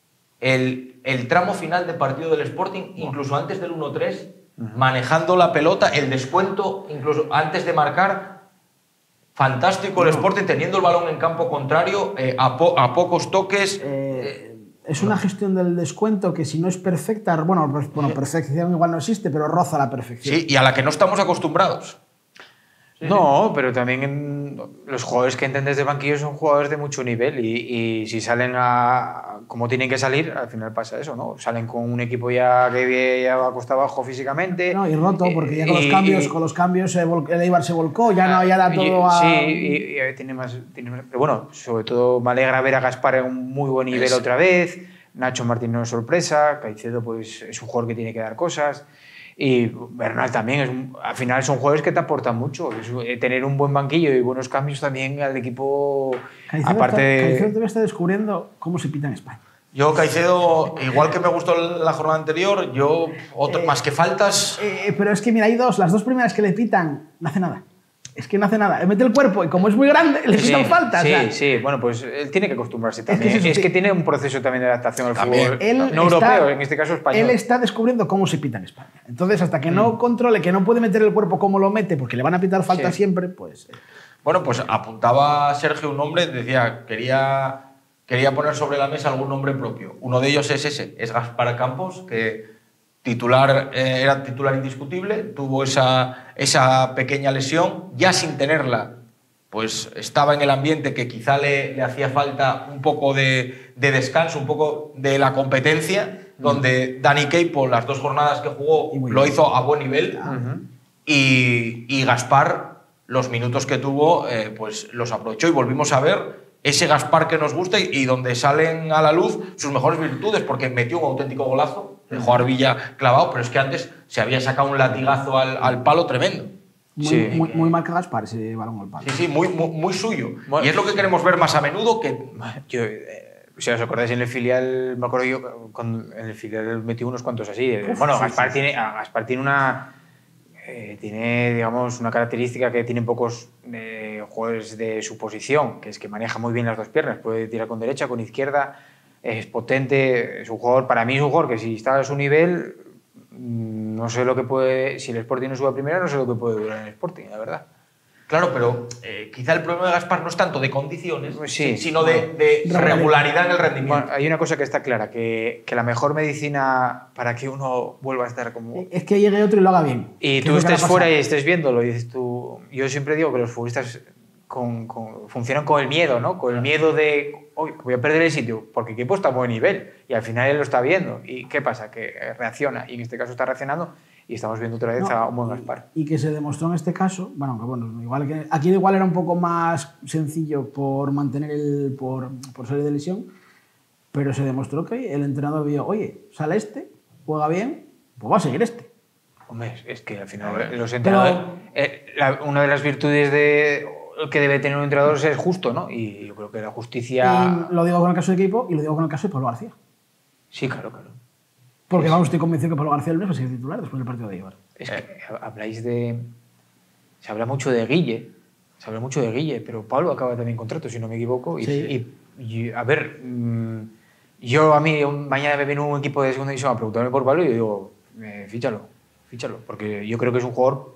el, el tramo final de partido del Sporting, incluso antes del uno tres, uh-huh. manejando la pelota, el descuento, incluso antes de marcar. Fantástico el Sporting, teniendo el balón en campo contrario, eh, a, po a pocos toques. Eh... Es una gestión del descuento que si no es perfecta, bueno, bueno, perfección igual no existe, pero roza la perfección. Sí, y a la que no estamos acostumbrados. Sí, no, sí. pero también en, los jugadores que entran desde el banquillo son jugadores de mucho nivel y, y si salen a, como tienen que salir, al final pasa eso, ¿no? Salen con un equipo ya que ya va costa abajo físicamente. No, y roto, porque ya con los y, cambios, y, con los cambios el Eibar se volcó, ya no ya era todo y, a... Sí, y, y tiene, más, tiene más... Pero bueno, sobre todo me alegra ver a Gaspar en un muy buen nivel es. otra vez, Nacho Martín no es sorpresa, Caicedo pues es un jugador que tiene que dar cosas... Y Bernal también, es un, al final son jugadores que te aportan mucho. Es, tener un buen banquillo y buenos cambios también al equipo. Caicedo aparte está, de... Caicedo todavía está descubriendo cómo se pita en España. Yo, Caicedo, igual que me gustó la jornada anterior, yo, otro, eh, más que faltas. Eh, pero es que mira, hay dos, las dos primeras que le pitan, no hace nada. Es que no hace nada, él mete el cuerpo y como es muy grande, le pitan sí, faltas. Sí, o sea, sí, bueno, pues él tiene que acostumbrarse también. Es que, es, es que tiene un proceso también de adaptación al también. fútbol, él no está, europeo, en este caso español. Él está descubriendo cómo se pita en España. Entonces, hasta que mm. no controle, que no puede meter el cuerpo como lo mete, porque le van a pitar faltas sí. siempre, pues... Bueno, pues apuntaba Sergio un nombre, decía, quería, quería poner sobre la mesa algún nombre propio. Uno de ellos es ese, es Gaspar Campos, que... Titular, eh, era titular indiscutible, tuvo esa, esa pequeña lesión, ya sin tenerla, pues estaba en el ambiente que quizá le, le hacía falta un poco de, de descanso, un poco de la competencia, mm. donde Dani Keipo, las dos jornadas que jugó, lo hizo a buen nivel, uh-huh. y, y Gaspar, los minutos que tuvo, eh, pues los aprovechó y volvimos a ver ese Gaspar que nos gusta y, y donde salen a la luz sus mejores virtudes, porque metió un auténtico golazo, dejó a Arbilla clavado, pero es que antes se había sacado un latigazo al, al palo tremendo. Muy, Sí. muy, muy marca Gaspar ese balón al palo. Sí, sí, muy, muy, muy suyo. Bueno, y es lo que queremos ver más a menudo que... Yo, eh, si os acordáis, en el filial, me acuerdo yo, con, en el filial metí unos cuantos así. de- Uf, bueno, sí, Gaspar, sí. Tiene, a Gaspar tiene una... eh, tiene, digamos, una característica que tienen pocos eh, jugadores de su posición, que es que maneja muy bien las dos piernas. Puede tirar con derecha, con izquierda, es potente, es un jugador, para mí es un jugador que si está a su nivel, mm, no sé lo que puede, si el Sporting no sube a primera, no sé lo que puede durar en el Sporting, la verdad. Claro, pero eh, quizá el problema de Gaspar no es tanto de condiciones, Pues sí. sino de, de Regularidad. regularidad en el rendimiento. Bueno, hay una cosa que está clara, que, que la mejor medicina para que uno vuelva a estar como... Es que llegue otro y lo haga bien. Y que tú es lo que le ha estés fuera y pasado. estés viéndolo y dices tú... Yo siempre digo que los futbolistas con, con- funcionan con el miedo, ¿no? Con el miedo de, "Uy, voy a perder el sitio, porque el equipo está a buen nivel". Y al final él lo está viendo. ¿Y qué pasa? Que eh, reacciona. Y en este caso está reaccionando y estamos viendo otra vez No, a un buen Gaspar. Y que se demostró en este caso, bueno, que bueno, igual que aquí igual era un poco más sencillo por mantener el, por, por salir de lesión, pero se demostró que el entrenador vio, oye, sale este, juega bien, pues va a seguir este. Hombre, es- es que al final ver, los entrenadores... eh, la- una de las virtudes de, que debe tener un entrenador es justo, ¿no? Y yo creo que la justicia... Y lo digo con el caso de equipo y lo digo con el caso de Pablo García. Sí, claro, claro. Porque vamos, estoy convencido que Pablo García el lunes va a ser titular después del partido de Eibar. Es que habláis de... Se habla mucho de Guille, se habla mucho de Guille, pero Pablo acaba también contrato, si no me equivoco. Y, Sí. y- y, a ver, mm, yo a mí un- mañana me viene un equipo de segunda división a preguntarme por Pablo y yo digo, eh, fíchalo, fíchalo, porque yo creo que es un jugador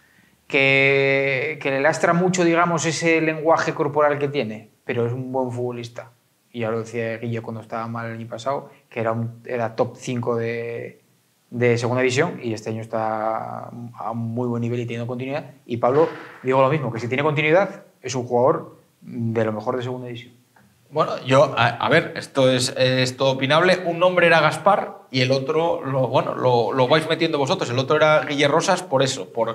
que, que le lastra mucho, digamos, ese lenguaje corporal que tiene, pero es un buen futbolista. Y ya lo decía Guille cuando estaba mal el año pasado, que era, un, era top cinco de, de segunda división y este año está a un muy buen nivel y teniendo continuidad. Y Pablo, digo lo mismo, que si tiene continuidad es un jugador de lo mejor de segunda división. Bueno, yo, a, a ver, esto es, es todo opinable. Un nombre era Gaspar y el otro, lo, bueno, lo, lo vais metiendo vosotros. El otro era Guille Rosas por eso, por...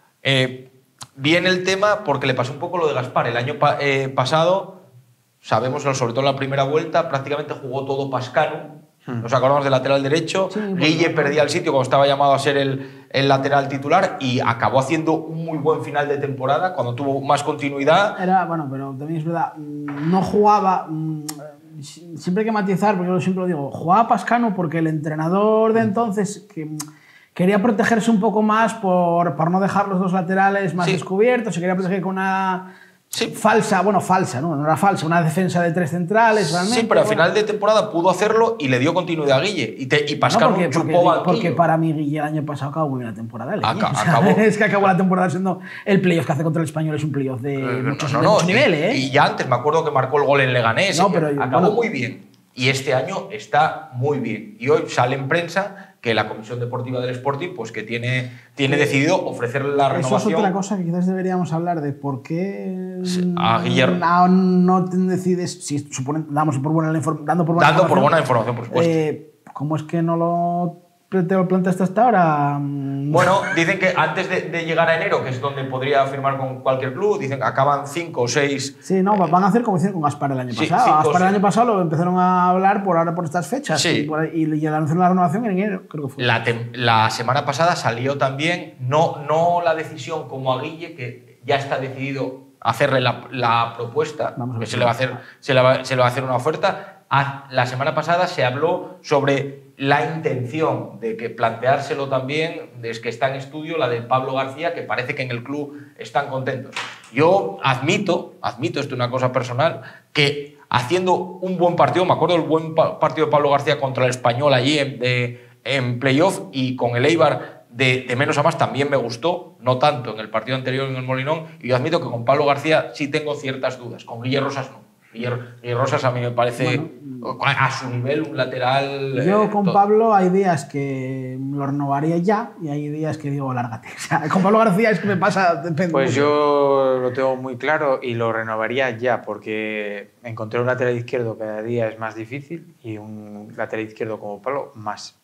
Eh, viene el tema porque le pasó un poco lo de Gaspar. El año pa- eh, pasado, sabemos, sobre todo en la primera vuelta, prácticamente jugó todo Pascano. Hmm. Nos acordamos del lateral derecho. Sí, bueno, Guille bueno. perdía el sitio cuando estaba llamado a ser el, el lateral titular y acabó haciendo un muy buen final de temporada cuando tuvo más continuidad. Era, bueno, pero también es verdad, mm, no jugaba, mm, eh, si- siempre hay que matizar, porque yo siempre lo digo, jugaba Pascano porque el entrenador de entonces que, mm, quería protegerse un poco más por, por no dejar los dos laterales más Sí. descubiertos, se quería proteger con una Sí. falsa, bueno, falsa, ¿no? No era falsa, una defensa de tres centrales, realmente. Sí, pero al bueno. final de temporada pudo hacerlo y le dio continuidad a Guille. Y, te, y No, Pascano porque, chupó porque, banquillo. porque para mí Guille el año pasado acabó muy bien la temporada. Leñe. Aca- O sea, acabó. Es que acabó la temporada siendo el playoff que hace contra el Español, es un playoff de Eh, muchos, no, de no, mucho y- nivel, ¿eh? Y ya antes me acuerdo que marcó el gol en Leganés. No, y pero yo- acabó bueno. muy bien. Y este año está muy bien. Y hoy sale en prensa que la Comisión Deportiva del Sporting, pues que tiene, tiene decidido ofrecerle la Eso es renovación. otra cosa que quizás deberíamos hablar de por qué Sí, a Guillermo. no, no te decides, si suponen, damos por buena la inform- dando por buena Dando por información, buena información, por supuesto. eh, ¿cómo es que no lo te lo planteaste hasta ahora? Mm, Bueno, dicen que antes de, de llegar a enero, que es donde podría firmar con cualquier club, dicen que acaban cinco o seis. Sí, no, van a hacer como hicieron con Gaspar el año Sí, pasado. cinco, Gaspar el sí. año pasado lo empezaron a hablar por ahora por estas fechas. Sí. Y, por ahí- y le anunciaron la renovación en enero, creo que fue. La, tem- la semana pasada salió también, no, no la decisión como a Guille, que ya está decidido hacerle la, la propuesta, Vamos a que ver se si- le, va a hacer, se, le va, se le va a hacer una oferta. A- la semana pasada se habló sobre la intención de que planteárselo también, es que está en estudio la de Pablo García, que parece que en el club están contentos. Yo admito, admito, esto es una cosa personal, que haciendo un buen partido, me acuerdo del buen pa- partido de Pablo García contra el Español allí en, de- en playoff y con el Eibar de, de menos a más también me gustó, no tanto en el partido anterior en el Molinón, y yo admito que con Pablo García sí tengo ciertas dudas, con Guille Rosas no. Guille, Guille Rosas a mí me parece a su nivel un lateral... Yo eh, con todo. Pablo hay días que lo renovaría ya y hay días que digo, lárgate. O sea, con Pablo García es que me pasa, depende. Pues mucho. yo lo tengo muy claro y lo renovaría ya, porque encontrar un lateral izquierdo cada día es más difícil y un lateral izquierdo como Pablo más.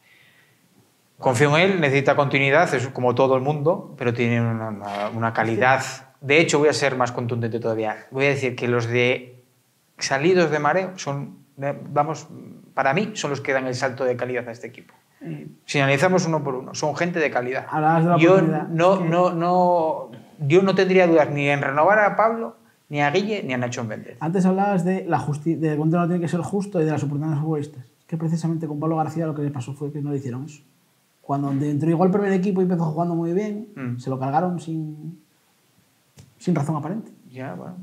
Confío en él, necesita continuidad, es como todo el mundo, pero tiene una, una- una calidad. De hecho, voy a ser más contundente todavía. Voy a decir que los de salidos de Mareo son, vamos, para mí, son los que dan el salto de calidad a este equipo. Si analizamos uno por uno, son gente de calidad. Hablabas de la yo, oportunidad. no, Es que- no, no, yo no tendría dudas ni en renovar a Pablo, ni a Guille, ni a Nacho Méndez. Antes hablabas de la justi de cuánto no tiene que ser justo y de las oportunidades futbolistas. Es que precisamente con Pablo García lo que le pasó fue que no le hicieron eso. Cuando entró igual el primer equipo y empezó jugando muy bien, Mm. se lo cargaron sin, sin razón aparente. Ya, bueno,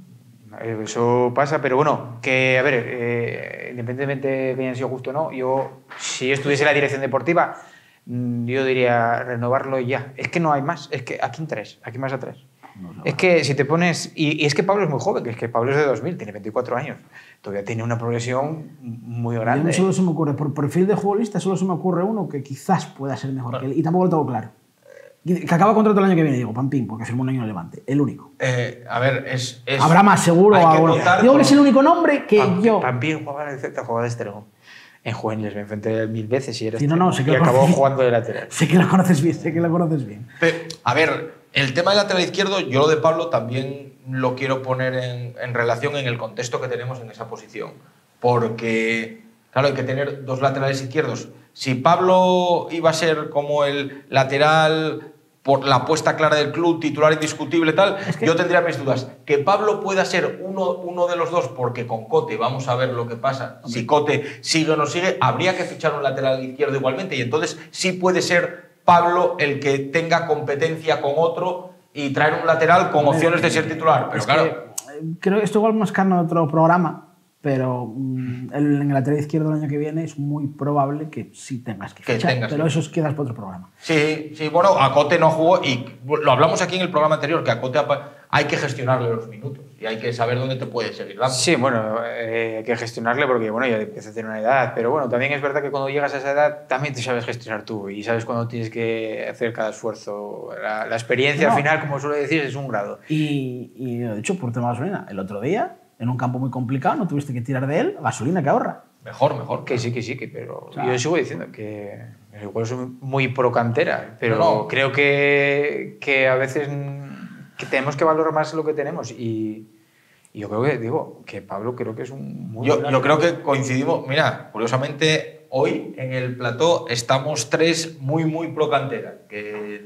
eso pasa, pero bueno, que a ver, eh, independientemente de que hayan sido justo o no, yo, si yo estuviese en la dirección deportiva, mm, yo diría renovarlo ya. Es que no hay más, es que aquí en tres, aquí más a tres. No sé, Es que si te pones. Y, y es que Pablo es muy joven, que es que Pablo es de dos mil, tiene veinticuatro años. Todavía tiene una progresión muy A grande. mí solo se me ocurre, por perfil de futbolista, solo se me ocurre uno que quizás pueda ser mejor que él. Y tampoco lo tengo claro. Y que acaba contrato el año que viene, digo, Pampín, porque firmó un año en Levante. El único. Eh, a ver, es, es- Habrá más, seguro. hay que alguno. contar Digo con- que es el único nombre que Pam- yo. Pampín jugaba en el Celta, jugaba de extremo. En juveniles me enfrenté a él mil veces y era Sí, no, no, sé que y lo acabó conoces. jugando de lateral. Sé que lo conoces bien, sé que lo conoces bien. Pe- A ver, el tema del lateral izquierdo, yo lo de Pablo también lo quiero poner en, en relación en el contexto que tenemos en esa posición. Porque, claro, hay que tener dos laterales izquierdos. Si Pablo iba a ser como el lateral por la apuesta clara del club, titular indiscutible tal, que- yo tendría mis dudas. Que Pablo pueda ser uno, uno de los dos, porque con Cote vamos a ver lo que pasa. Si Cote sigue o no sigue, habría que fichar un lateral izquierdo igualmente. Y entonces sí puede ser Pablo el que tenga competencia con otro y traer un lateral con opciones de ser titular. Pero Es claro, que, eh, creo que esto igual más carne de otro programa, pero mm, el, en el lateral izquierdo el año que viene es muy probable que sí tengas que Que fichar. tengas pero que- eso es quedas para otro programa. sí, sí, bueno, a Cote no jugó y lo hablamos aquí en el programa anterior, que a Cote apa- hay que gestionarle los minutos y hay que saber dónde te puede seguir dando. Sí, bueno, eh, hay que gestionarle porque bueno, ya empieza a tener una edad, pero bueno, también es verdad que cuando llegas a esa edad también te sabes gestionar tú y sabes cuándo tienes que hacer cada esfuerzo. La, la experiencia No. al final, como suele decir, es un grado. Y, y de hecho, por tema de gasolina, el otro día, en un campo muy complicado, no tuviste que tirar de él, gasolina que ahorra. Mejor, mejor. Que sí, que sí, que, pero O sea, yo sigo diciendo que igual soy muy pro cantera, pero No, no. creo que, que a veces mm, que tenemos que valorar más lo que tenemos y, y yo creo que, digo, que Pablo creo que es un muy Yo, buen yo creo que coincidimos. Mira, curiosamente, hoy en el plató estamos tres muy, muy pro cantera. Que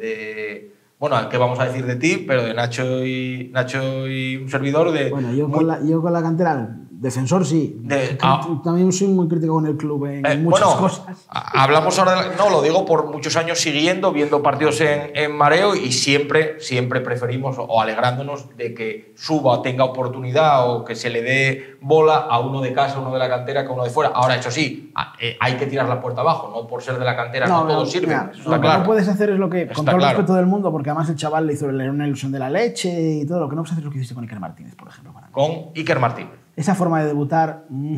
de. Bueno, ¿qué vamos a decir de ti? Pero de Nacho y, Nacho y un servidor de. Bueno, yo muy- con, la, yo con la cantera, defensor sí. De- Crit- ah. También soy muy crítico con el club en Eh, muchas bueno, cosas. a- hablamos ahora de la- no, lo digo por muchos años siguiendo, viendo partidos en, en Mareo y siempre, siempre preferimos o alegrándonos de que suba, tenga oportunidad o que se le dé bola a uno de casa, a uno de la cantera, que a uno de fuera. Ahora, eso sí, a- eh, hay que tirar la puerta abajo, no por ser de la cantera, no, todo sirve. mira, Eso lo está que claro. no puedes hacer es lo que, Está con todo el claro. respeto del mundo, porque además el chaval le hizo le- una ilusión de la leche y todo, lo que no puedes hacer es lo que hiciste con Iker Martínez, por ejemplo. Para mí. Con Iker Martínez. Esa forma de debutar, mm,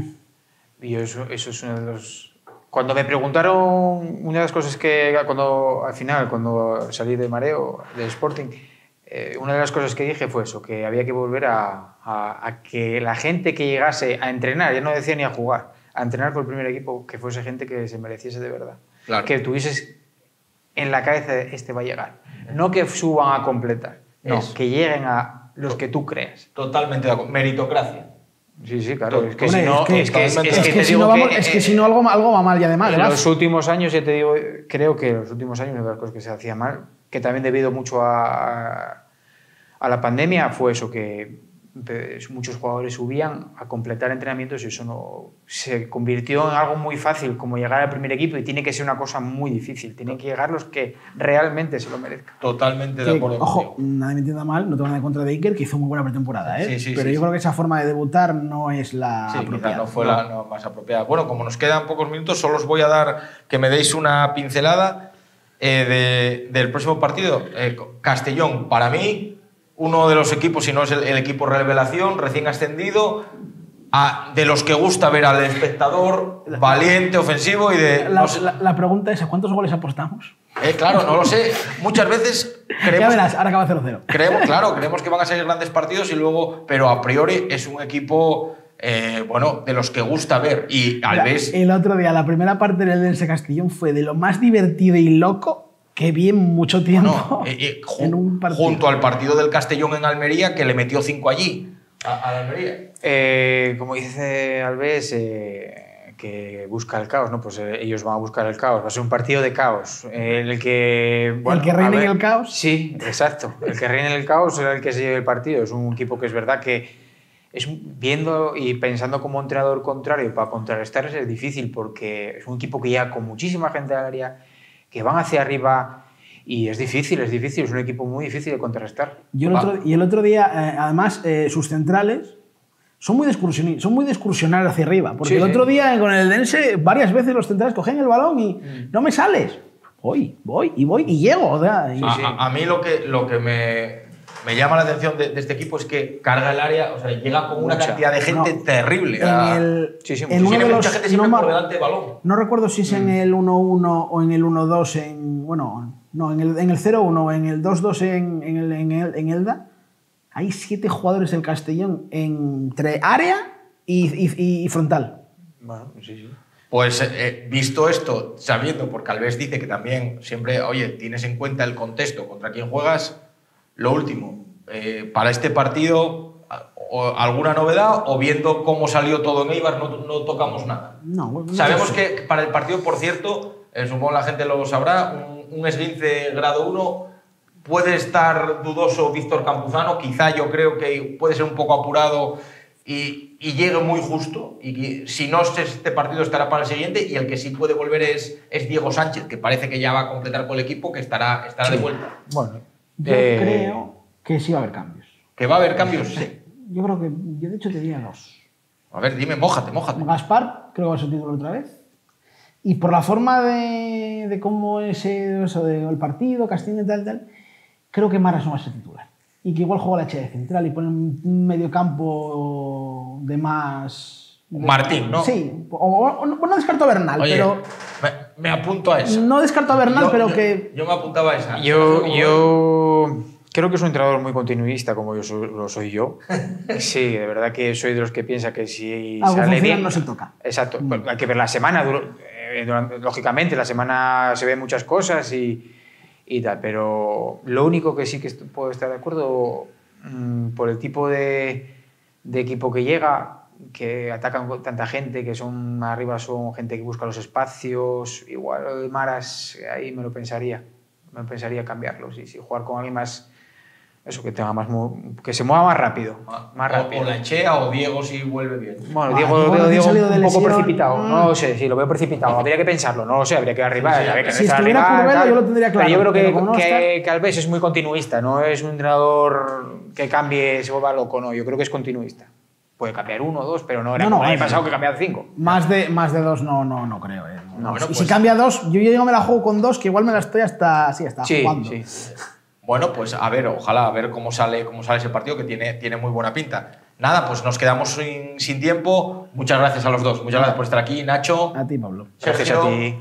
Y yo eso, eso es uno de los... Cuando me preguntaron, una de las cosas que cuando al final, cuando salí de Mareo, del Sporting, eh, una de las cosas que dije fue eso, que había que volver a, a, a que la gente que llegase a entrenar, ya no decía ni a jugar, a entrenar con el primer equipo, que fuese gente que se mereciese de verdad. Claro. Que tuvieses en la cabeza de, este va a llegar. No que suban a completar, no, Eso. que lleguen a los que tú creas. Totalmente de acuerdo. Meritocracia. Sí, sí, claro. Es que hombre, si no, es que- es que, es, totalmente. es es que que, te si digo no, vamos- que, es que eh, si no algo, algo va mal y además. en además, los últimos años, ya te digo, creo que en los últimos años, una de las cosas que se hacía mal, que también debido mucho a, a la pandemia, fue eso, que eh, muchos jugadores subían a completar entrenamientos y eso no se convirtió en algo muy fácil, como llegar al primer equipo, y tiene que ser una cosa muy difícil. Tienen que llegar los que realmente se lo merezcan. Totalmente de que, acuerdo. ojo, contigo. nadie me entienda mal, no tengo nada en contra de Iker, que hizo muy buena pretemporada, ¿eh? Sí, sí, pero sí, yo sí. creo que esa forma de debutar no es la Sí, quizás apropiada. no fue la no, más apropiada. Bueno, como nos quedan pocos minutos, solo os voy a dar que me deis una pincelada eh, de- del próximo partido. Eh, Castellón, para mí, uno de los equipos, si no es el, el equipo revelación, recién ascendido, a- de los que gusta ver al espectador valiente, ofensivo y de... La, no sé- la- la pregunta es, ¿a cuántos goles apostamos? eh, claro, no lo sé. Muchas veces Ya creemos... verás, ahora acaba cero cero. Creemos, claro, creemos que van a ser grandes partidos y luego, pero a priori es un equipo, eh, bueno, de los que gusta ver. Y al Mira, vez, el otro día, la primera parte del Eldense Castellón fue de lo más divertido y loco que vi en mucho tiempo no, eh, eh, ju- en un partido. junto al partido del Castellón en Almería, que le metió cinco allí. ¿A, a la Almería? Eh, como dice Alves, eh, que busca el caos, ¿no? Pues eh, ellos van a buscar el caos. Va a ser un partido de caos. Eh, en el que... Bueno, ¿El que reine en el caos? Sí, exacto. El que reine en el caos será el que se lleve el partido. Es un equipo que es verdad que es viendo y pensando como entrenador contrario para contrarrestar es difícil porque es un equipo que llega con muchísima gente al área, que van hacia arriba y es difícil, es difícil, es un equipo muy difícil de contrarrestar. Yo el otro, y el otro día, eh, además, eh, sus centrales son muy, de son muy de excursionar hacia arriba, porque Sí, el sí. otro día con el Dense varias veces los centrales cogen el balón y mm. no me sales. Voy, voy y voy y llego. O sea, y... A, a, a mí lo que, lo que me, me llama la atención de, de este equipo es que carga el área, o sea, llega con una Mucha. cantidad de gente No. terrible. En a... el, Sí, sí, en uno tiene de mucha los, gente siempre no, por delante del balón. No recuerdo si es Mm. en el uno uno o en el uno dos, en, bueno, no, en el, en el cero uno o en el dos dos en, en, el, en, el, en Elda. Hay siete jugadores del Castellón entre área y, y, y frontal. Bueno, sí, sí. Pues eh, visto esto, sabiendo, porque Alves dice que también siempre, oye, tienes en cuenta el contexto contra quién juegas, lo último, eh, para este partido, o, ¿alguna novedad o viendo cómo salió todo en Eibar no, no tocamos nada? No, no Sabemos sé. que para el partido, por cierto, eh, supongo la gente lo sabrá, un, un esguince grado uno, puede estar dudoso Víctor Campuzano, quizá yo creo que puede ser un poco apurado y, y llegue muy justo, y que, si no es este partido estará para el siguiente, y el que sí puede volver es, es Diego Sánchez, que parece que ya va a completar con el equipo, que estará, estará Sí. de vuelta. Bueno, Yo eh, creo que sí va a haber cambios. ¿Que va a haber cambios? Sí. Yo creo que, yo de hecho te diría dos. A ver, dime, mójate, mójate. Gaspar, creo que va a ser titular otra vez. Y por la forma de, de cómo es eso de, el partido, Castillo y tal, tal, creo que Maras no va a ser titular. Y que igual juega la H de central y pone un medio campo de más... de- Martín, ¿no? Sí. O, o- o no, no descarto a Bernal, Oye, pero... me, me apunto a esa. No descarto a Bernal, Yo- pero yo- que... Yo me apuntaba a esa. Yo, yo creo que es un entrenador muy continuista, como yo soy- lo soy yo. Sí, de verdad que soy de los que piensa que si Algo sale funciona, bien... no se toca. Exacto. Pero hay que ver la semana. duro- eh, durante- lógicamente, la semana se ven muchas cosas y, y tal, pero lo único que sí que est- puedo estar de acuerdo, mmm, por el tipo de, de equipo que llega, que atacan con tanta gente, que son arriba son gente que busca los espacios, igual Maras, ahí me lo pensaría, me pensaría cambiarlo, sí, sí, jugar con alguien más, eso, que tenga más, mo- que se mueva más rápido, más O- rápido. O la Echea o Diego si vuelve bien. Bueno, Ah, Diego, Diego veo recién Diego salido de un poco lesión. precipitado, Mm. no lo sé, sí, lo veo precipitado, habría que pensarlo, no lo sé, habría que arribar, Sí, sí, habría que si empezar a estuviera arribar, Curvelo, tal. yo lo tendría claro, Pero yo creo pero que, como no que, está- que Alves es muy continuista, no es un entrenador que cambie, se vuelva loco, no, yo creo que es continuista. Puede cambiar uno o dos, pero no era No, no, como el año es- pasado que cambiaba cinco. Más de, más de dos no, no, no creo. Eh. No, bueno, y pues- si cambia dos, yo ya me la juego con dos, que igual me la estoy hasta, sí, hasta Sí, jugando. sí. Bueno, pues a ver, ojalá, a ver cómo sale, cómo sale ese partido, que tiene, tiene muy buena pinta. Nada, pues nos quedamos sin, sin tiempo. Muchas gracias a los dos. Muchas gracias por estar aquí, Nacho. A ti, Pablo. Gracias Sergio. a ti.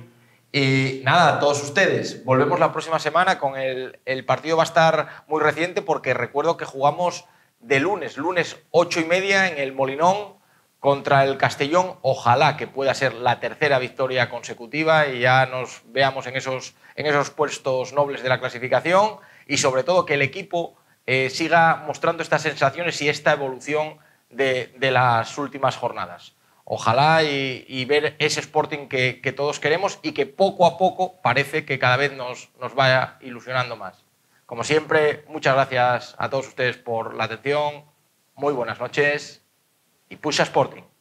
Y nada, a todos ustedes. Volvemos la próxima semana con el, el partido. Va a estar muy reciente porque recuerdo que jugamos de lunes, lunes ocho y media en el Molinón contra el Castellón. Ojalá que pueda ser la tercera victoria consecutiva y ya nos veamos en esos, en esos puestos nobles de la clasificación, y sobre todo que el equipo eh, siga mostrando estas sensaciones y esta evolución de, de las últimas jornadas. Ojalá y, y ver ese Sporting que, que todos queremos y que poco a poco parece que cada vez nos, nos vaya ilusionando más. Como siempre, muchas gracias a todos ustedes por la atención. Muy buenas noches y Puxa Sporting.